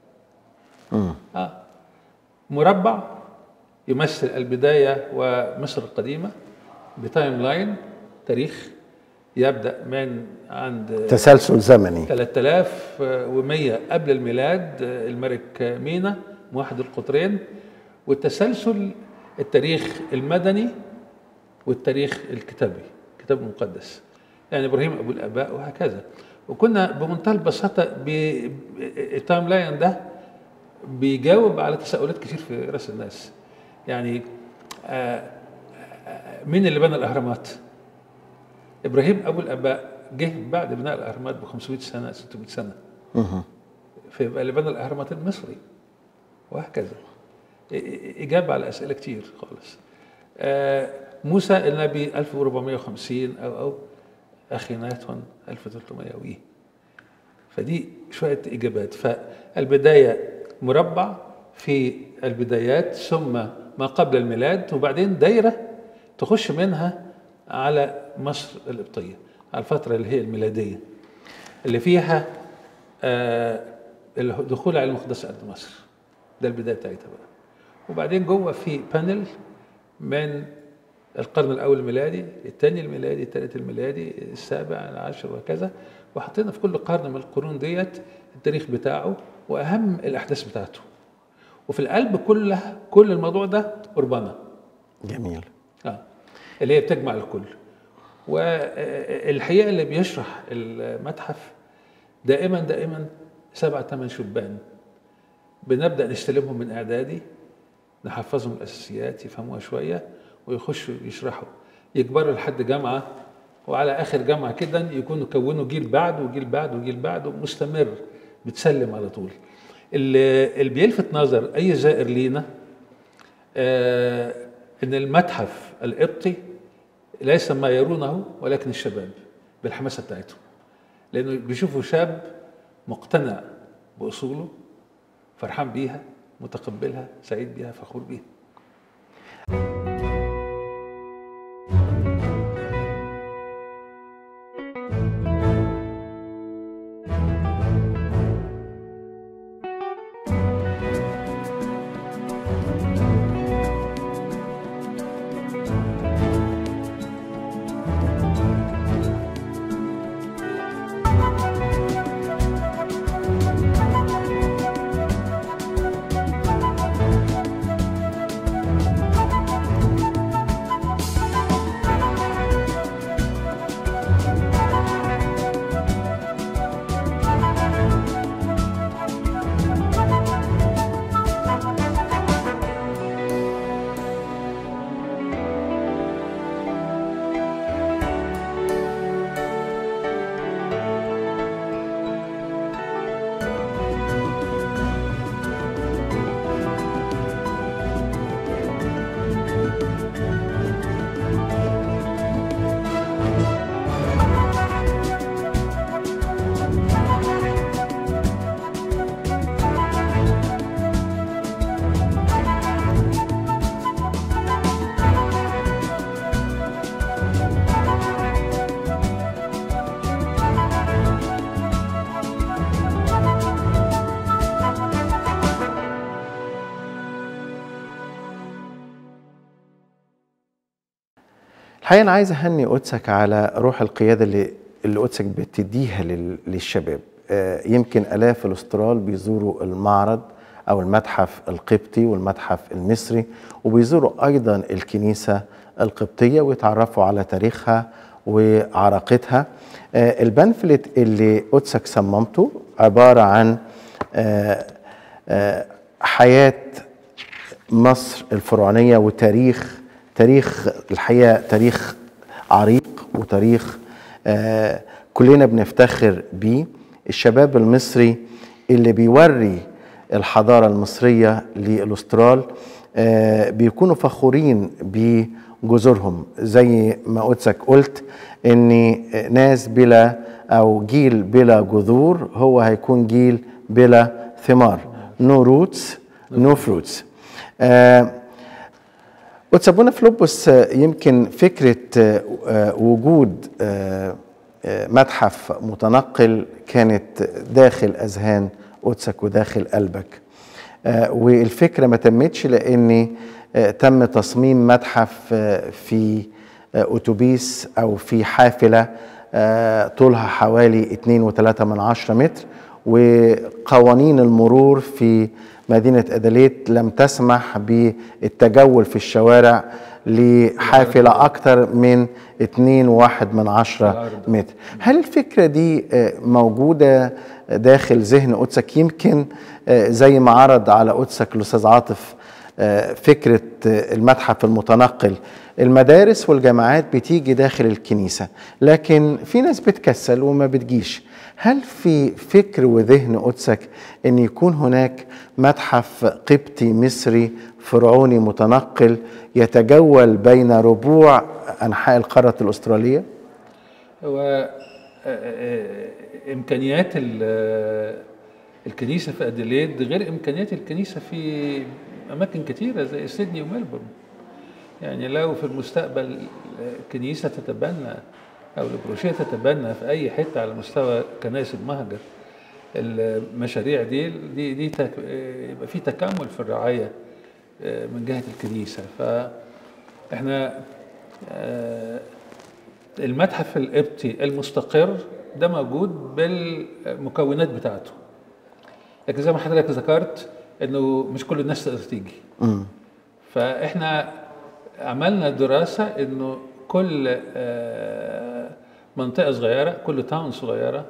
اه مربع يمثل البداية ومصر القديمة بتايم لاين، تاريخ يبدأ من عند تسلسل زمني ثلاثة آلاف ومئة قبل الميلاد، الملك مينا موحد القطرين، والتسلسل التاريخ المدني والتاريخ الكتابي، الكتاب المقدس، يعني إبراهيم أبو الآباء وهكذا. وكنا بمنتهى البساطة التايم لاين ده بيجاوب على تساؤلات كتير في رأس الناس. يعني آه مين اللي بنى الأهرامات؟ إبراهيم أبو الآباء جه بعد بناء الأهرامات ب خمسمائة سنة ستمائة سنة، فيبقى اللي بنى الأهرامات المصري، وهكذا. إجابة على أسئلة كتير خالص. آه موسى النبي ألف وأربعمائة وخمسين أو أو أخيناتون ألف وثلاثمائة وإيه. فدي شوية إجابات. فالبداية مربع في البدايات، ثم ما قبل الميلاد، وبعدين دايرة تخش منها على مصر القبطية، على الفترة اللي هي الميلادية اللي فيها آه الدخول على المقدس قد مصر، ده البداية بتاعتها بقى. وبعدين جوه في بانل من القرن الأول الميلادي، الثاني الميلادي، الثالث الميلادي، السابع، العاشر، وهكذا. وحطينا في كل قرن من القرون ديت التاريخ بتاعه وأهم الأحداث بتاعته. وفي القلب كلها كل الموضوع ده أوربانا. جميل. آه. اللي هي بتجمع الكل. والحقيقة اللي بيشرح المتحف دائما دائما سبعة ثمان شبان، بنبدأ نستلمهم من إعدادي، نحفظهم الأساسيات يفهموها شوية، ويخشوا يشرحوا، يكبروا لحد جامعة، وعلى آخر جامعة كده يكونوا كونوا جيل بعد وجيل بعد وجيل بعد، ومستمر بتسلم على طول. اللي بيلفت نظر أي زائر لينا آه إن المتحف القبطي ليس ما يرونه ولكن الشباب بالحماسة بتاعتهم، لأنه بيشوفوا شاب مقتنع بأصوله، فرحان بيها، متقبلها، سعيد بيها، فخور بيها. الحقيقة أنا عايز أهني قدسك على روح القيادة اللي اللي قدسك بتديها لل- للشباب. آه، يمكن آلاف الأسترال بيزوروا المعرض أو المتحف القبطي والمتحف المصري، وبيزوروا أيضا الكنيسة القبطية ويتعرفوا على تاريخها وعراقتها. آه، البنفلت اللي قدسك صممته عبارة عن آه، آه، حياة مصر الفرعونية وتاريخ تاريخ الحقيقة تاريخ عريق وتاريخ آه كلنا بنفتخر بيه. الشباب المصري اللي بيوري الحضارة المصرية للأسترال آه بيكونوا فخورين بجذورهم، زي ما قدسك قلت ان ناس بلا او جيل بلا جذور هو هيكون جيل بلا ثمار. no roots no fruits. آه قدس أبونا فيلبس، يمكن فكرة وجود متحف متنقل كانت داخل أذهان قدسك وداخل قلبك، والفكرة ما تمتش لأن تم تصميم متحف في أتوبيس أو في حافلة طولها حوالي اتنين وتلاتة من عشرة متر، وقوانين المرور في مدينة أدليت لم تسمح بالتجول في الشوارع لحافلة أكثر من اتنين وواحد من عشرة متر. هل الفكرة دي موجودة داخل ذهن قدسك؟ يمكن زي ما عرض على قدسك الأستاذ عاطف فكرة المتحف المتنقل، المدارس والجامعات بتيجي داخل الكنيسة، لكن في ناس بتكسل وما بتجيش. هل في فكر وذهن قدسك أن يكون هناك متحف قبطي مصري فرعوني متنقل يتجول بين ربوع أنحاء القارة الأسترالية؟ هو إمكانيات الكنيسة في أديليد غير إمكانيات الكنيسة في أماكن كثيرة زي سيدني وملبورن. يعني لو في المستقبل الكنيسة تتبنى أو البروشية تتبنى في أي حتة على مستوى كنائس المهجر المشاريع دي دي دي تك يبقى في تكامل في الرعاية من جهة الكنيسة. فإحنا المتحف القبطي المستقر ده موجود بالمكونات بتاعته، لكن زي ما حضرتك ذكرت إنه مش كل الناس تقدر تيجي. فإحنا عملنا دراسة إنه كل منطقة صغيرة، كل تاون صغيرة،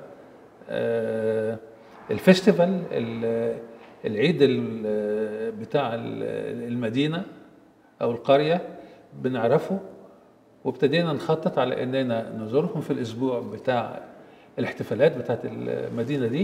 الفيستيفال العيد بتاع المدينة أو القرية بنعرفه، وابتدينا نخطط على إننا نزورهم في الأسبوع بتاع الاحتفالات بتاعت المدينة دي،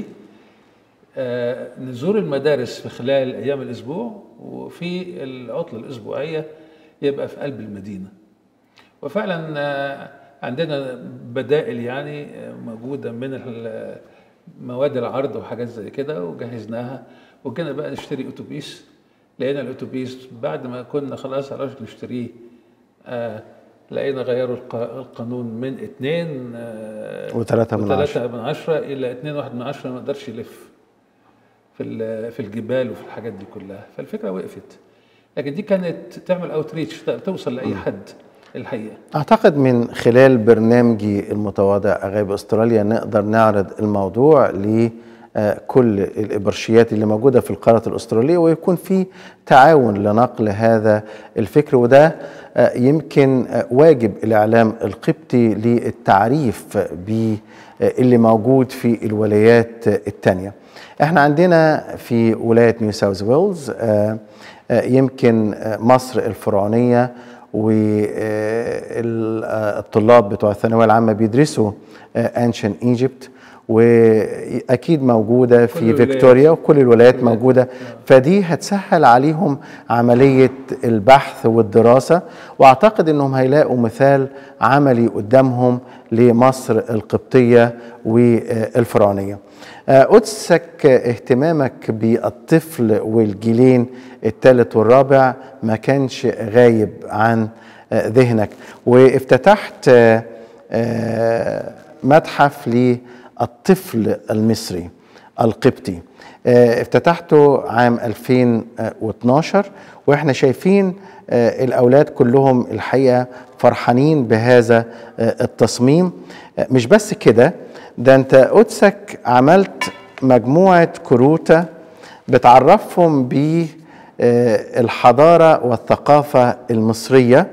نزور المدارس في خلال أيام الأسبوع، وفي العطلة الأسبوعية يبقى في قلب المدينة. وفعلا عندنا بدائل يعني موجودة من مواد العرض وحاجات زي كده وجهزناها، وكنا بقى نشتري أتوبيس. لقينا الأتوبيس بعد ما كنا خلاص على وشك نشتريه آه لقينا غيروا القانون من اتنين آه وثلاثة من عشرة من عشرة إلى اتنين واحد من عشرة، ما نقدرش يلف في في الجبال وفي الحاجات دي كلها. فالفكرة وقفت، لكن دي كانت تعمل اوتريتش توصل لأي حد الحقيقة. أعتقد من خلال برنامجي المتواضع أغاب أستراليا نقدر نعرض الموضوع لكل الإبرشيات اللي موجودة في القارة الأسترالية، ويكون في تعاون لنقل هذا الفكر، وده يمكن واجب الإعلام القبطي للتعريف باللي موجود في الولايات التانية. احنا عندنا في ولاية نيو ساوث ويلز يمكن مصر الفرعونية، والطلاب بتوع الثانوية العامة بيدرسوا Ancient Egypt، وأكيد موجودة في فيكتوريا وكل الولايات موجودة. فدي هتسهل عليهم عملية البحث والدراسة، وأعتقد أنهم هيلاقوا مثال عملي قدامهم لمصر القبطية والفرعونية. قدسك اهتمامك بالطفل والجيلين الثالث والرابع ما كانش غايب عن ذهنك، وافتتحت متحف للطفل المصري. القبطي. افتتحته عام ألفين واثناشر، واحنا شايفين الأولاد كلهم الحقيقة فرحانين بهذا التصميم. مش بس كده، ده انت قدسك عملت مجموعة كروتة بتعرفهم بالحضارة والثقافة المصرية،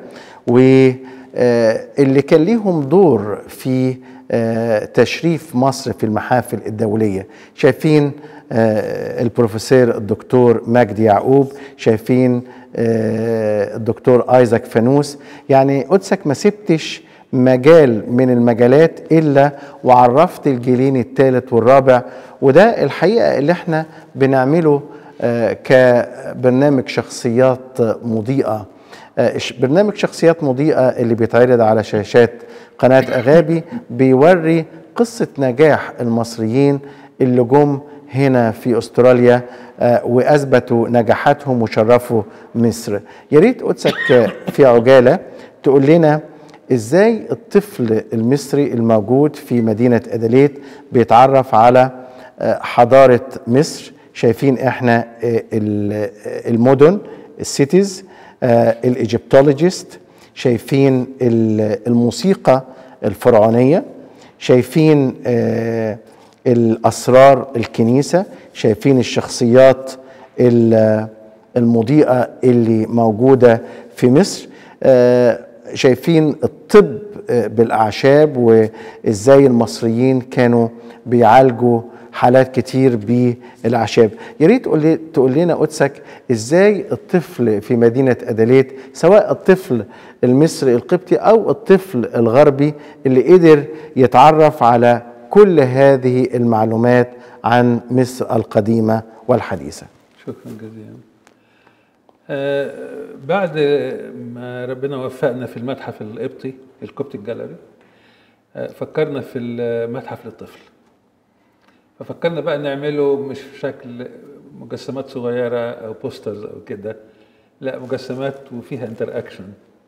واللي كان ليهم دور في تشريف مصر في المحافل الدولية. شايفين البروفيسور الدكتور مجدي يعقوب، شايفين الدكتور ايزاك فانوس. يعني قدسك ما سبتش مجال من المجالات إلا وعرفت الجيلين الثالث والرابع، وده الحقيقة اللي احنا بنعمله كبرنامج شخصيات مضيئة. برنامج شخصيات مضيئة اللي بيتعرض على شاشات قناة أغابي بيوري قصة نجاح المصريين اللي جم هنا في أستراليا وأثبتوا نجاحاتهم وشرفوا مصر. يا ريت قدسك في عجالة تقول لنا إزاي الطفل المصري الموجود في مدينة أديليد بيتعرف على حضارة مصر. شايفين احنا المدن السيتيز، الايجيبتولوجيست، شايفين الموسيقى الفرعونية، شايفين الأسرار الكنيسة، شايفين الشخصيات المضيئة اللي موجودة في مصر، شايفين الطب بالأعشاب وإزاي المصريين كانوا بيعالجوا حالات كتير بالأعشاب. يا ريت تقول لنا قدسك إزاي الطفل في مدينة أديليد، سواء الطفل المصري القبطي أو الطفل الغربي، اللي قدر يتعرف على كل هذه المعلومات عن مصر القديمة والحديثة. شكرا جزيلا. آه بعد ما ربنا وفقنا في المتحف القبطي الكوبتيك جاليري، آه فكرنا في المتحف للطفل. ففكرنا بقى نعمله مش في شكل مجسمات صغيرة أو بوسترز أو كده، لا، مجسمات وفيها انتر اكشن.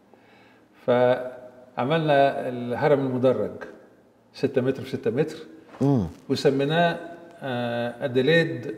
فعملنا الهرم المدرج ستة متر في ستة متر، مم. وسميناه أديليد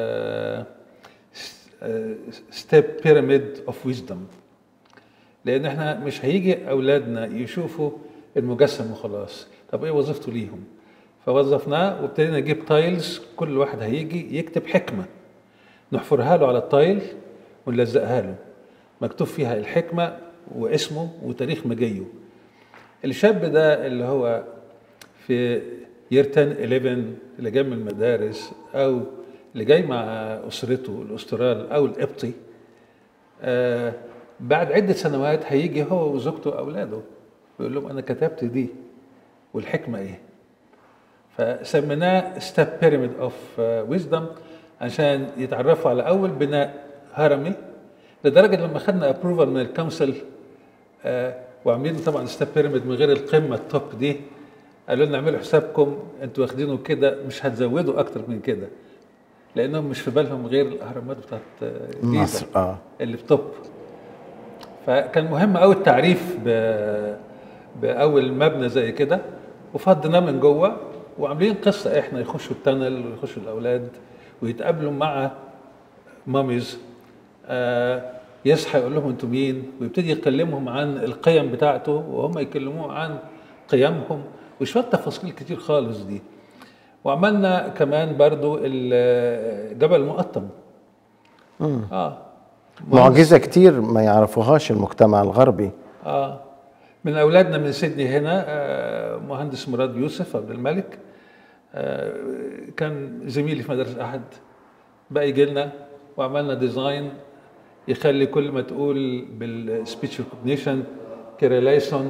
ستيب بيراميد اوف ويزدم، لان احنا مش هيجي اولادنا يشوفوا المجسم وخلاص. طب ايه وظيفته ليهم؟ فوظفناه وابتدينا نجيب تايلز، كل واحد هيجي يكتب حكمه نحفرها له على التايل ونلزقها له مكتوب فيها الحكمه واسمه وتاريخ مجيه. الشاب ده اللي هو في يير عشرة إحداشر اللي جاي من المدارس او اللي جاي مع اسرته الاسترال او القبطي، آه بعد عده سنوات هيجي هو وزوجته واولاده ويقول لهم انا كتبت دي والحكمه ايه. فسميناه ستيب بيراميد اوف ويزدم عشان يتعرفوا على اول بناء هرمي، لدرجه لما خدنا ابروفال من الكونسل آه وعاملين طبعا ستيب بيراميد من غير القمه التوب دي، قالوا لنا اعملوا حسابكم انتوا واخدينه كده مش هتزودوا اكتر من كده، لانهم مش في بالهم غير الاهرامات بتاعت مصر اه اللي في توب. فكان مهم قوي التعريف باول مبنى زي كده، وفضناه من جوه وعاملين قصه احنا يخشوا التنل ويخشوا الاولاد ويتقابلوا مع ماميز، آه يصحى يقول لهم انتوا مين، ويبتدي يكلمهم عن القيم بتاعته وهم يكلموه عن قيمهم وشويه تفاصيل كتير خالص دي. وعملنا كمان برضو الجبل المقطم. اه معجزه كتير ما يعرفوهاش المجتمع الغربي. اه من اولادنا من سيدني هنا آه مهندس مراد يوسف عبد الملك، آه كان زميلي في مدرسه احد، بقى يجي لنا وعملنا ديزاين يخلي كل ما تقول بالسبيتش ريكوجنيشن كيريلايسون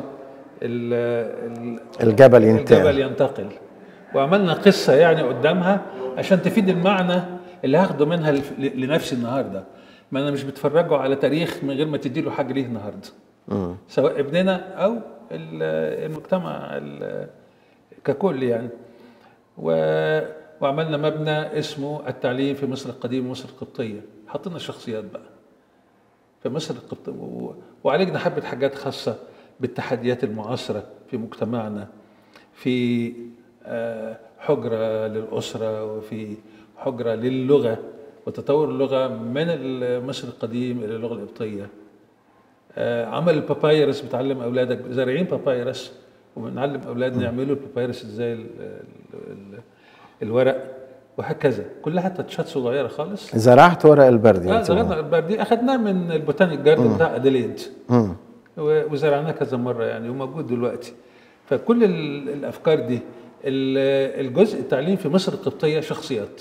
الجبل ينتقل الجبل ينتقل، وعملنا قصه يعني قدامها عشان تفيد المعنى اللي هاخده منها لنفسي النهارده. ما انا مش بتفرجوا على تاريخ من غير ما تدي له حاجه ليه النهارده، م. سواء ابننا او المجتمع ككل يعني. وعملنا مبنى اسمه التعليم في مصر القديمه مصر القبطيه، حطينا الشخصيات بقى في مصر القبطيه وعالجنا حبه حاجات خاصه بالتحديات المعاصره في مجتمعنا، في حجره للاسره وفي حجرة للغة وتطور اللغة من مصر القديم إلى اللغة القبطية. آه، عمل البابايرس، بتعلم أولادك زارعين بابايرس وبنعلم أولادنا يعملوا البابايرس إزاي ال ال الورق، وهكذا. كلها تاتشات صغيرة خالص. زرعت ورق البردي؟ اه زرعنا البردي، أخذناه من البوتانيك جاردن بتاع أديليد وزرعناه كذا مرة يعني، وموجود دلوقتي. فكل الأفكار دي، الجزء التعليم في مصر القبطية شخصيات،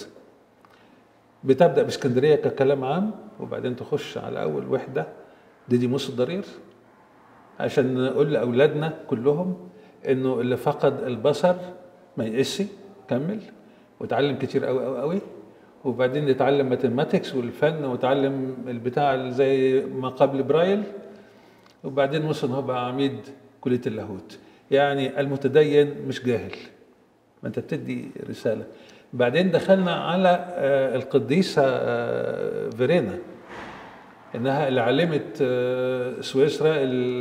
بتبدأ باسكندرية ككلام عام، وبعدين تخش على أول وحدة ديديموس الضرير، عشان نقول لأولادنا كلهم إنه اللي فقد البصر ما يقسي، كمل وتعلم كتير قوي قوي قوي، وبعدين يتعلم ماتيماتكس والفن، وتعلم البتاع زي ما قبل برايل، وبعدين وصل هو بقى عميد كلية اللاهوت. يعني المتدين مش جاهل، ما انت بتدي رسالة. بعدين دخلنا على القديسة فيرينا، انها اللي علمت سويسرا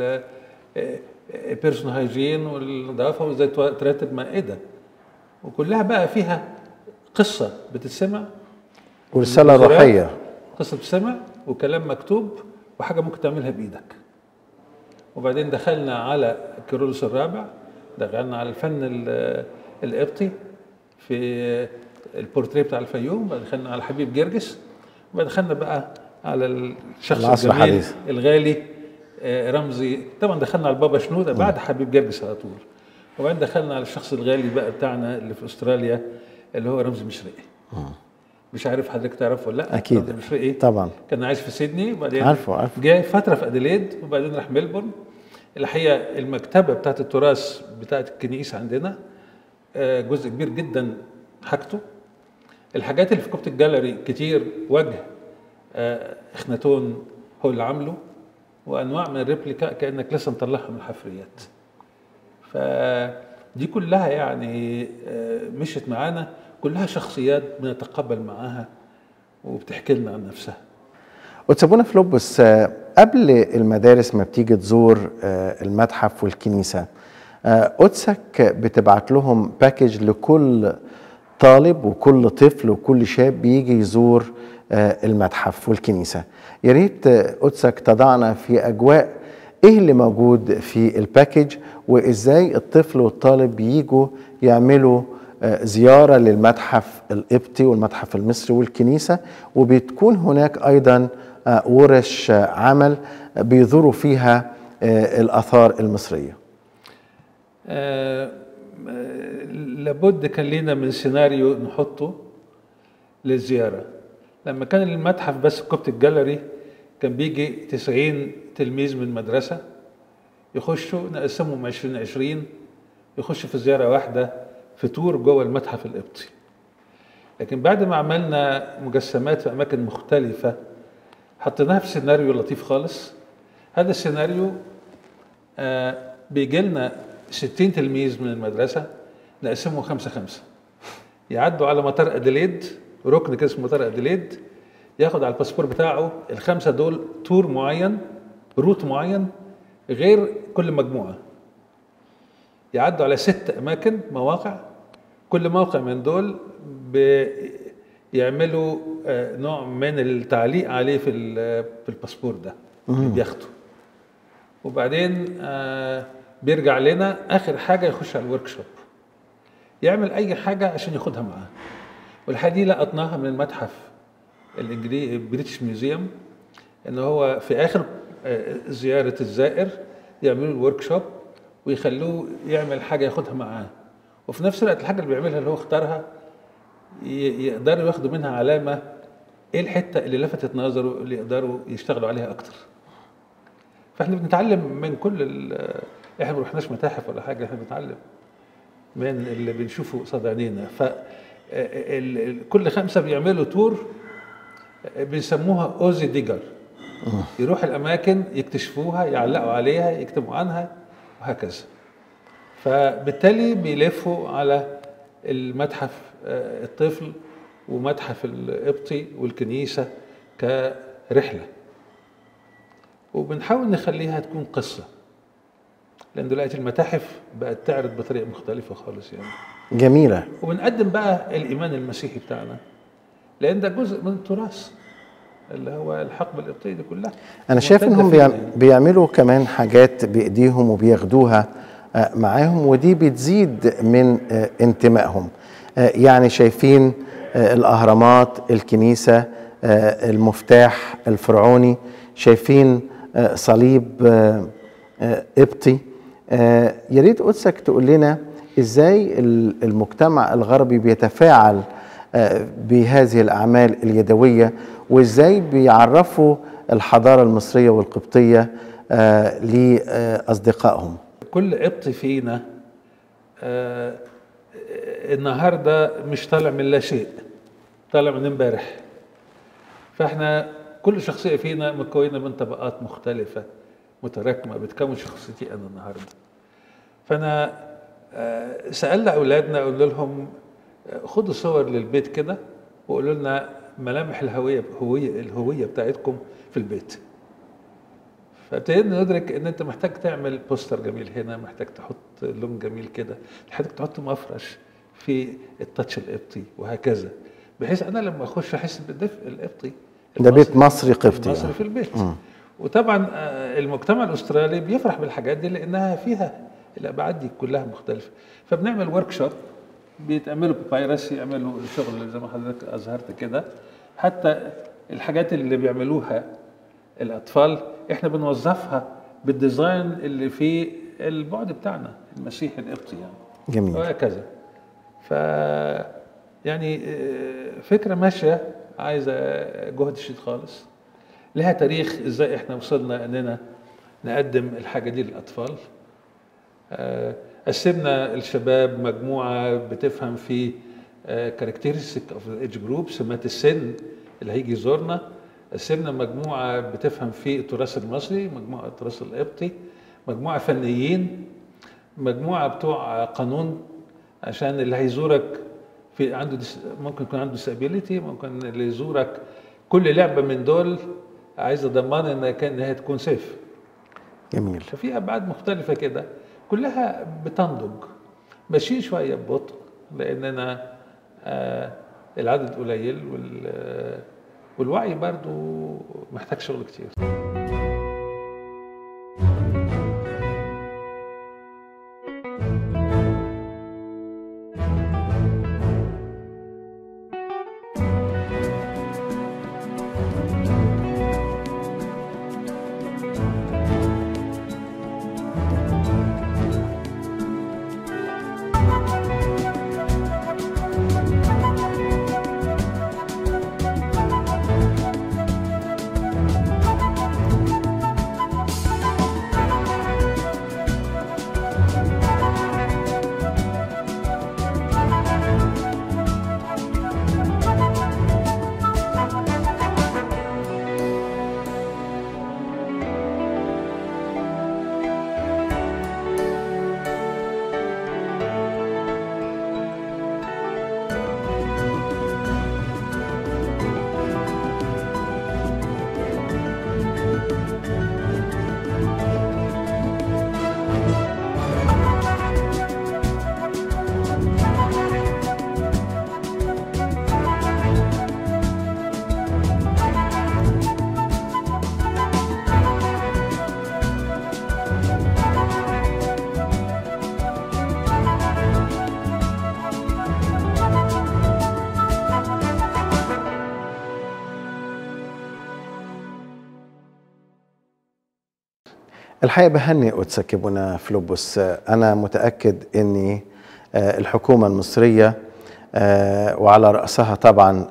البيرسون هايجين والنظافة وازاي ترتب مائدة، وكلها بقى فيها قصة بتتسمع ورسالة روحية، قصة بتتسمع وكلام مكتوب وحاجة ممكن تعملها بإيدك. وبعدين دخلنا على كيرلس الرابع، دخلنا على الفن القبطي في البورتريه بتاع الفيوم، بعد دخلنا على حبيب جرجس، وبعد دخلنا بقى على الشخص الجميل الغالي رمزي. طبعا دخلنا على البابا شنودة بعد حبيب جرجس على طول، وبعدين دخلنا على الشخص الغالي بقى بتاعنا اللي في استراليا اللي هو رمزي مشرقي. مش عارف حضرتك تعرفه ولا لا؟ اكيد رمزي مشرقي طبعا، كان عايش في سيدني، وبعدين عارفه عارفه جاي فتره في اديليد، وبعدين راح ملبورن. الحقيقه المكتبه بتاعت التراث بتاعت الكنيسه عندنا جزء كبير جدا حاجته. الحاجات اللي في كوبتك جاليري كتير وجه اخناتون هو اللي عامله، وانواع من الريبليكا كانك لسه مطلعها من الحفريات. فدي كلها يعني مشت معانا، كلها شخصيات بنتقبل معاها وبتحكي لنا عن نفسها. وتسابونا فيلبس، قبل المدارس ما بتيجي تزور المتحف والكنيسة، قدسك بتبعت لهم باكج لكل طالب وكل طفل وكل شاب بيجي يزور المتحف والكنيسة. يا ريت قدسك تضعنا في أجواء إيه اللي موجود في الباكج، وإزاي الطفل والطالب بييجوا يعملوا زيارة للمتحف القبطي والمتحف المصري والكنيسة، وبتكون هناك أيضا ورش عمل بيزوروا فيها الآثار المصرية. آه لابد كان لنا من سيناريو نحطه للزيارة. لما كان المتحف بس كوبتك جاليري كان بيجي تسعين تلميذ من مدرسة يخشوا، نقسمهم عشرين عشرين يخشوا في زيارة واحدة في تور جوه المتحف القبطي. لكن بعد ما عملنا مجسمات في أماكن مختلفة حطيناها في سيناريو لطيف خالص. هذا السيناريو آه بيجي لنا ستين تلميذ من المدرسة، نقسمهم خمسة خمسة يعدوا على مطار أديليد، ركن كده اسمه مطار أديليد، ياخد على الباسبور بتاعه الخمسة دول تور معين، روت معين، غير كل مجموعة يعدوا على ست أماكن مواقع. كل موقع من دول بيعملوا نوع من التعليق عليه في في الباسبور ده اللي بياخده، وبعدين بيرجع لنا آخر حاجة يخش على الورك شوب يعمل أي حاجة عشان ياخدها معاه. والحاجة دي لقطناها من المتحف الإنجليزي بريتش ميوزيوم، إن هو في آخر زيارة الزائر يعملوا الورك شوب ويخلوه يعمل حاجة ياخدها معاه، وفي نفس الوقت الحاجة اللي بيعملها اللي هو اختارها يقدروا ياخدوا منها علامة ايه الحتة اللي لفتت نظره اللي يقدروا يشتغلوا عليها أكتر. فاحنا بنتعلم من كل احنا ما رحناش متاحف ولا حاجة، احنا بنتعلم من اللي بنشوفه قصاد عينينا. فكل خمسة بيعملوا تور بيسموها اوزي ديجر، يروح الأماكن يكتشفوها يعلقوا عليها يكتبوا عنها وهكذا. فبالتالي بيلفوا على المتحف الطفل ومتحف القبطي والكنيسة كرحلة، وبنحاول نخليها تكون قصة، لأن دلوقتي المتاحف بقت تعرض بطريقة مختلفة خالص يعني. جميلة. وبنقدم بقى الإيمان المسيحي بتاعنا لان ده جزء من التراث اللي هو الحقبه القبطيه دي كلها. انا شايف انهم بيعملوا كمان حاجات بايديهم وبياخدوها معاهم، ودي بتزيد من انتمائهم. يعني شايفين الاهرامات، الكنيسه، المفتاح الفرعوني، شايفين صليب قبطي. يا ريت قدسك تقول لنا ازاي المجتمع الغربي بيتفاعل بهذه الاعمال اليدويه، وازاي بيعرفوا الحضاره المصريه والقبطيه لاصدقائهم. كل قبطي فينا آه النهارده مش طالع من لا شيء، طالع من امبارح. فاحنا كل شخصيه فينا مكونه من طبقات مختلفه متراكمه بتكون شخصيتي انا النهارده. فانا آه سالنا اولادنا، قلنا لهم خدوا صور للبيت كده وقولوا لنا ملامح الهويه هويه الهويه بتاعتكم في البيت. فابتدينا ندرك ان انت محتاج تعمل بوستر جميل هنا، محتاج تحط لون جميل كده، محتاج تحط مفرش في التاتش القبطي وهكذا، بحيث انا لما اخش احس بالدفء القبطي. ده بيت مصري قبطي مصري يعني في البيت. م. وطبعا المجتمع الاسترالي بيفرح بالحاجات دي لانها فيها الابعاد دي كلها مختلفه. فبنعمل ورك شوب، بيتعملوا ببايرسي، يعملوا الشغل زي ما حضرتك اظهرت كده. حتى الحاجات اللي بيعملوها الاطفال احنا بنوظفها بالديزاين اللي في البعد بتاعنا المسيحي القبطي يعني. جميل. وهكذا. ف يعني فكره ماشيه، عايزه جهد شديد خالص، لها تاريخ ازاي احنا وصلنا اننا نقدم الحاجه دي للاطفال. قسمنا الشباب مجموعه بتفهم في كاركترستيك اوف ايدج جروب، سمات السن اللي هيجي يزورنا. قسمنا مجموعه بتفهم في التراث المصري، مجموعه التراث القبطي، مجموعه فنيين، مجموعه بتوع قانون عشان اللي هيزورك في عنده ممكن يكون عنده disability، ممكن اللي يزورك كل لعبه من دول عايزه ضمان ان كان هي تكون سيف. جميل. ففي ابعاد مختلفه كده كلها بتنضج، ماشيين شويه ببطء لاننا آه العدد قليل والوعي برضو محتاج شغل كتير. الحقيقة بهني قدسك ابونا فلوبوس. أنا متأكد أن الحكومة المصرية وعلى رأسها طبعا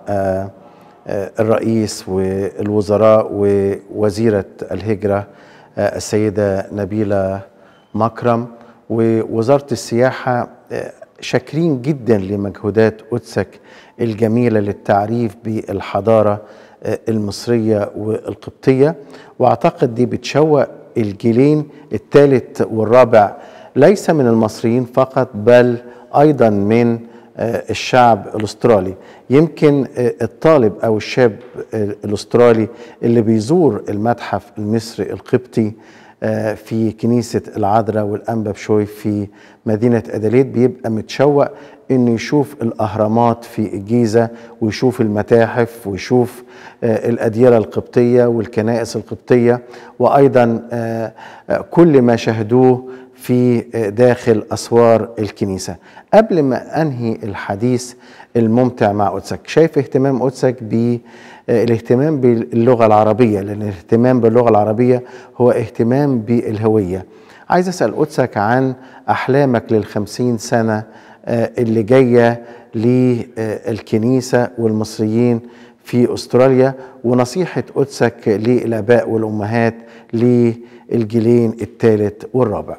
الرئيس والوزراء ووزيرة الهجرة السيدة نبيلة مكرم ووزارة السياحة شاكرين جدا لمجهودات قدسك الجميلة للتعريف بالحضارة المصرية والقبطية، وأعتقد دي بتشوق الجيلين الثالث والرابع ليس من المصريين فقط بل أيضا من الشعب الأسترالي. يمكن الطالب أو الشاب الأسترالي اللي بيزور المتحف المصري القبطي في كنيسة العذراء والأنبا بشوي في مدينة أدليد بيبقى متشوق إنه يشوف الأهرامات في الجيزة ويشوف المتاحف ويشوف الأديرة القبطية والكنائس القبطية، وأيضا كل ما شاهدوه في داخل أسوار الكنيسة. قبل ما أنهي الحديث الممتع مع قدسك، شايف اهتمام قدسك بالاهتمام باللغة العربية، لأن الاهتمام باللغة العربية هو اهتمام بالهوية. عايز أسأل قدسك عن أحلامك للخمسين سنة اللي جاية للكنيسة والمصريين في أستراليا، ونصيحة قدسك للآباء والأمهات للجيلين الثالث والرابع.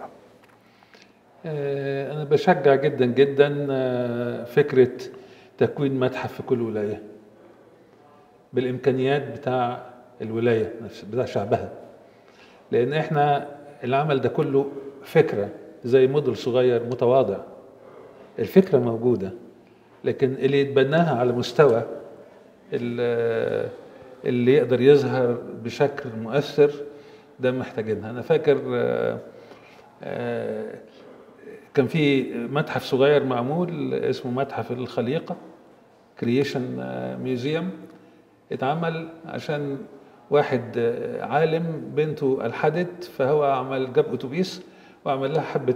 أنا بشجع جدا جدا فكرة تكوين متحف في كل ولاية بالإمكانيات بتاع الولاية بتاع شعبها، لأن إحنا العمل ده كله فكرة زي موديل صغير متواضع. الفكرة موجودة، لكن اللي يتبناها على مستوى اللي يقدر يظهر بشكل مؤثر ده محتاجينها. أنا فاكر كان في متحف صغير معمول اسمه متحف الخليقة كرييشن ميوزيوم، اتعمل عشان واحد عالم بنته ألحدت، فهو عمل جاب أتوبيس وعمل لها حبة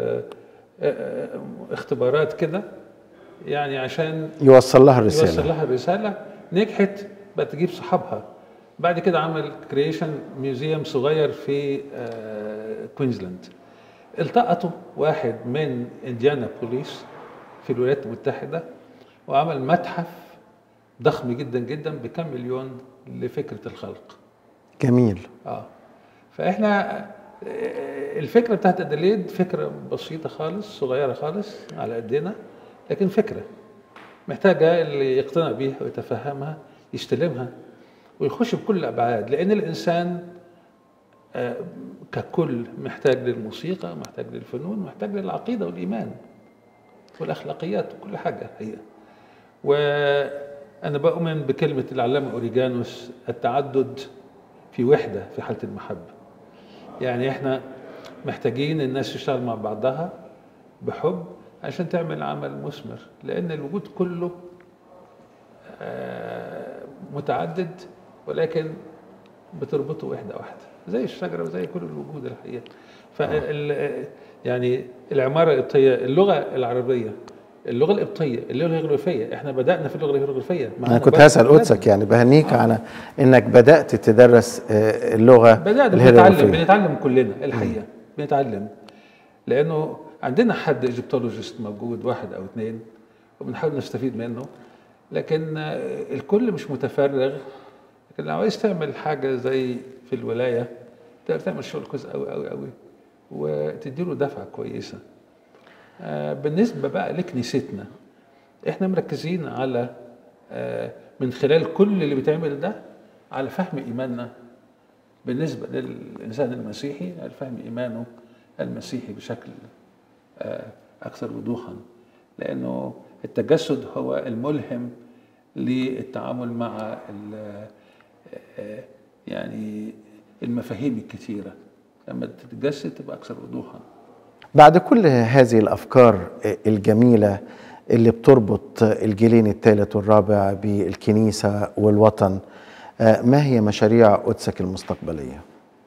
اختبارات كده يعني عشان يوصل لها الرسالة يوصل لها الرسالة. نجحت بقى تجيب صحابها. بعد كده عمل كرييشن ميوزيوم صغير في كوينزلاند. التقطوا واحد من انديانا بوليس في الولايات المتحدة وعمل متحف ضخم جدا جدا بكم مليون لفكرة الخلق. جميل. اه فاحنا الفكرة بتاعت أدليد فكرة بسيطة خالص صغيرة خالص على قدنا، لكن فكرة محتاجة اللي يقتنع بيها ويتفهمها يستلمها ويخش بكل الأبعاد، لأن الإنسان ككل محتاج للموسيقى، محتاج للفنون، محتاج للعقيدة والإيمان والأخلاقيات وكل حاجة هي. وأنا بؤمن بكلمة العلامة أوريجانوس التعدد في وحدة في حالة المحبة. يعني إحنا محتاجين الناس تشتغل مع بعضها بحب عشان تعمل عمل مثمر، لأن الوجود كله متعدد ولكن بتربطه وحدة واحدة زي الشجرة وزي كل الوجود الحقيقة. فال يعني العمارة القبطية، اللغة العربية، اللغة القبطية، اللغة الهيروغليفية، احنا بدأنا في اللغة الهيروغليفية. أنا كنت هسأل قدسك يعني بهنيك آه. على إنك بدأت تدرس اللغة الهيروغليفية. بنتعلم بنتعلم كلنا الحقيقة. م. بنتعلم لأنه عندنا حد ايجيبتولوجيست موجود واحد أو اثنين وبنحاول نستفيد منه، لكن الكل مش متفرغ. لكن لو عايز تعمل حاجة زي في الولاية تقدر تعمل شغل كويس قوي قوي قوي وتديله دفعة كويسة. آه بالنسبة بقى لكنيستنا احنا مركزين على آه من خلال كل اللي بيتعمل ده على فهم إيماننا بالنسبة للإنسان المسيحي، على فهم إيمانه المسيحي بشكل آه أكثر وضوحا، لأنه التجسد هو الملهم للتعامل مع يعني المفاهيم الكثيرة. لما تتجسد تبقى أكثر وضوحا. بعد كل هذه الأفكار الجميلة اللي بتربط الجيلين الثالث والرابع بالكنيسة والوطن، ما هي مشاريع قدسك المستقبلية؟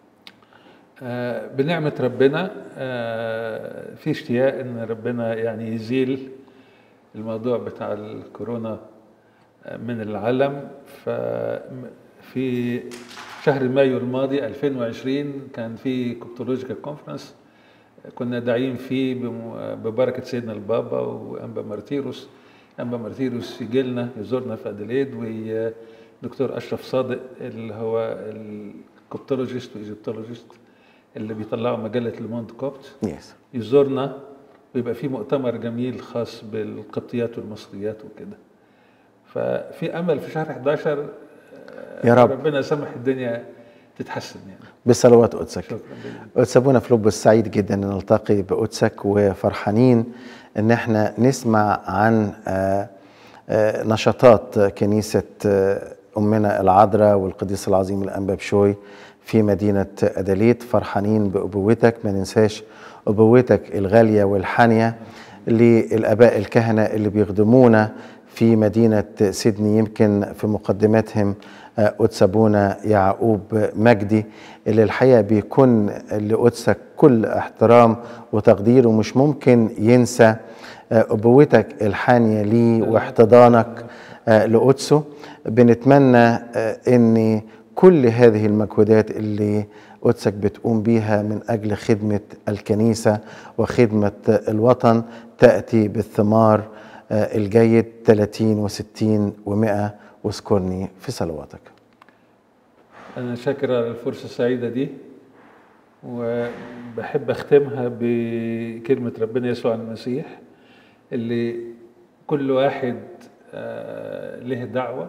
بنعمة ربنا في اشتياق ان ربنا يعني يزيل الموضوع بتاع الكورونا من العالم. ففي شهر مايو الماضي ألفين وعشرين كان في كوبتولوجيكال كونفرنس كنا داعين فيه ببركة سيدنا البابا وأنبا مارتيروس. أنبا مارتيروس يجي لنا يزورنا في أدليد، ودكتور أشرف صادق اللي هو الكوبتولوجيست وإيجيبتولوجيست اللي بيطلعوا مجلة لموند كوبت yes. يزورنا ويبقى في مؤتمر جميل خاص بالقبطيات والمصريات وكده. ففي أمل في شهر أحد عشر يا رب ربنا يسمح الدنيا تتحسن يعني بصلوات قدسك. قدس أبونا فيلبس سعيد جدا أن نلتقي بقدسك، وفرحانين أن احنا نسمع عن نشاطات كنيسة أمنا العذراء والقديس العظيم الأنبا بشوي في مدينة أدليت. فرحانين بأبوتك، ما ننساش أبوتك الغالية والحانية للآباء الكهنة اللي بيخدمونا في مدينة سيدني، يمكن في مقدمتهم قدس أبونا يعقوب مجدي اللي الحقيقة بيكون لقدسك كل احترام وتقدير، ومش ممكن ينسى أبوتك الحانية ليه واحتضانك لقدسه. بنتمنى أن كل هذه المجهودات اللي قدسك بتقوم بيها من أجل خدمة الكنيسة وخدمة الوطن تأتي بالثمار الجيد ثلاثين وستين ومئة، واذكرني في صلواتك. أنا شاكر على الفرصة السعيدة دي، وبحب أختمها بكلمة ربنا يسوع المسيح اللي كل واحد له دعوة.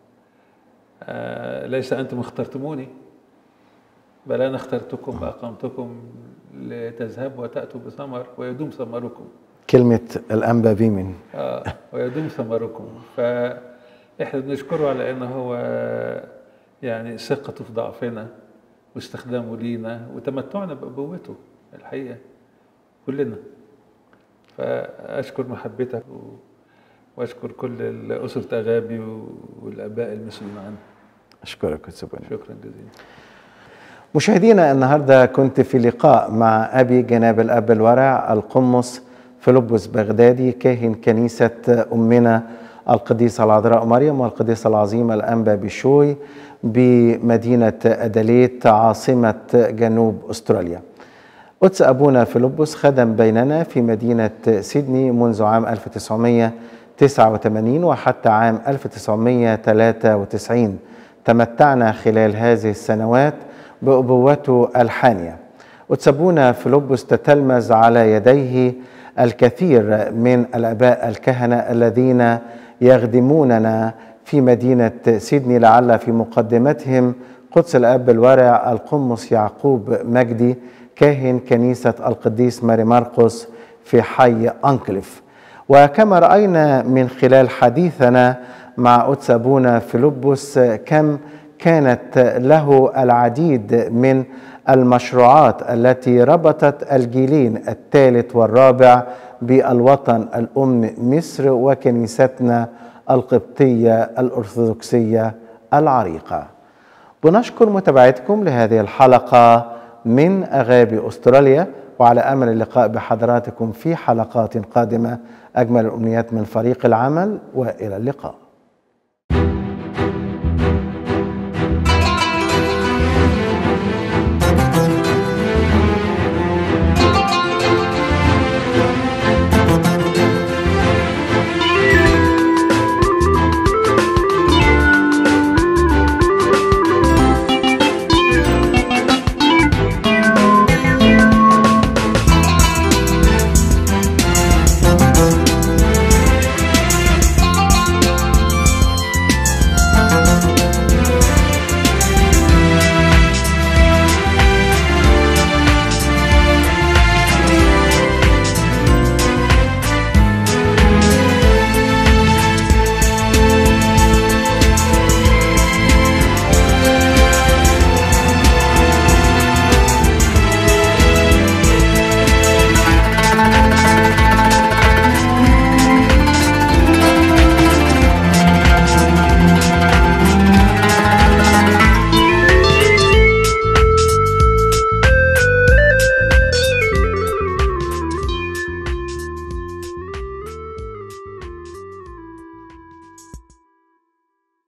ليس أنتم اخترتموني بل أنا اخترتكم وأقمتكم لتذهبوا وتأتوا بثمر ويدوم ثمركم. كلمة الأنبا بيمن آه ويدوم ثمركم. فإحنا بنشكره على أنه هو يعني ثقته في ضعفنا واستخدامه لينا وتمتعنا بأبوته الحقيقة كلنا. فأشكر محبتك وأشكر كل أسرة أغابي والآباء المسؤولين عنه. أشكرك سبحانه. شكرا جزيلا. مشاهدينا، النهارده كنت في لقاء مع أبي جناب الأب الورع القمص فيلبس بغدادي كاهن كنيسة أمنا القديسة العذراء مريم والقديس العظيم الأنبا بشوي بمدينة أدليت عاصمة جنوب أستراليا. قدس أبونا فيلبس خدم بيننا في مدينة سيدني منذ عام ألف وتسعمائة وتسعة وثمانين وحتى عام ألف وتسعمائة وثلاثة وتسعين. تمتعنا خلال هذه السنوات بأبوته الحانية. قدس أبونا فيلبس تتلمذ على يديه الكثير من الآباء الكهنة الذين يخدموننا في مدينة سيدني، لعل في مقدمتهم قدس الأب الورع القمص يعقوب مجدي كاهن كنيسة القديس ماري مرقس في حي أنكليف. وكما رأينا من خلال حديثنا مع قدس أبونا فيلبس كم كانت له العديد من المشروعات التي ربطت الجيلين الثالث والرابع بالوطن الأم مصر وكنيستنا القبطية الأرثوذكسية العريقة. بنشكر متابعتكم لهذه الحلقة من أغابي أستراليا، وعلى أمل اللقاء بحضراتكم في حلقات قادمة. أجمل الأمنيات من فريق العمل، وإلى اللقاء.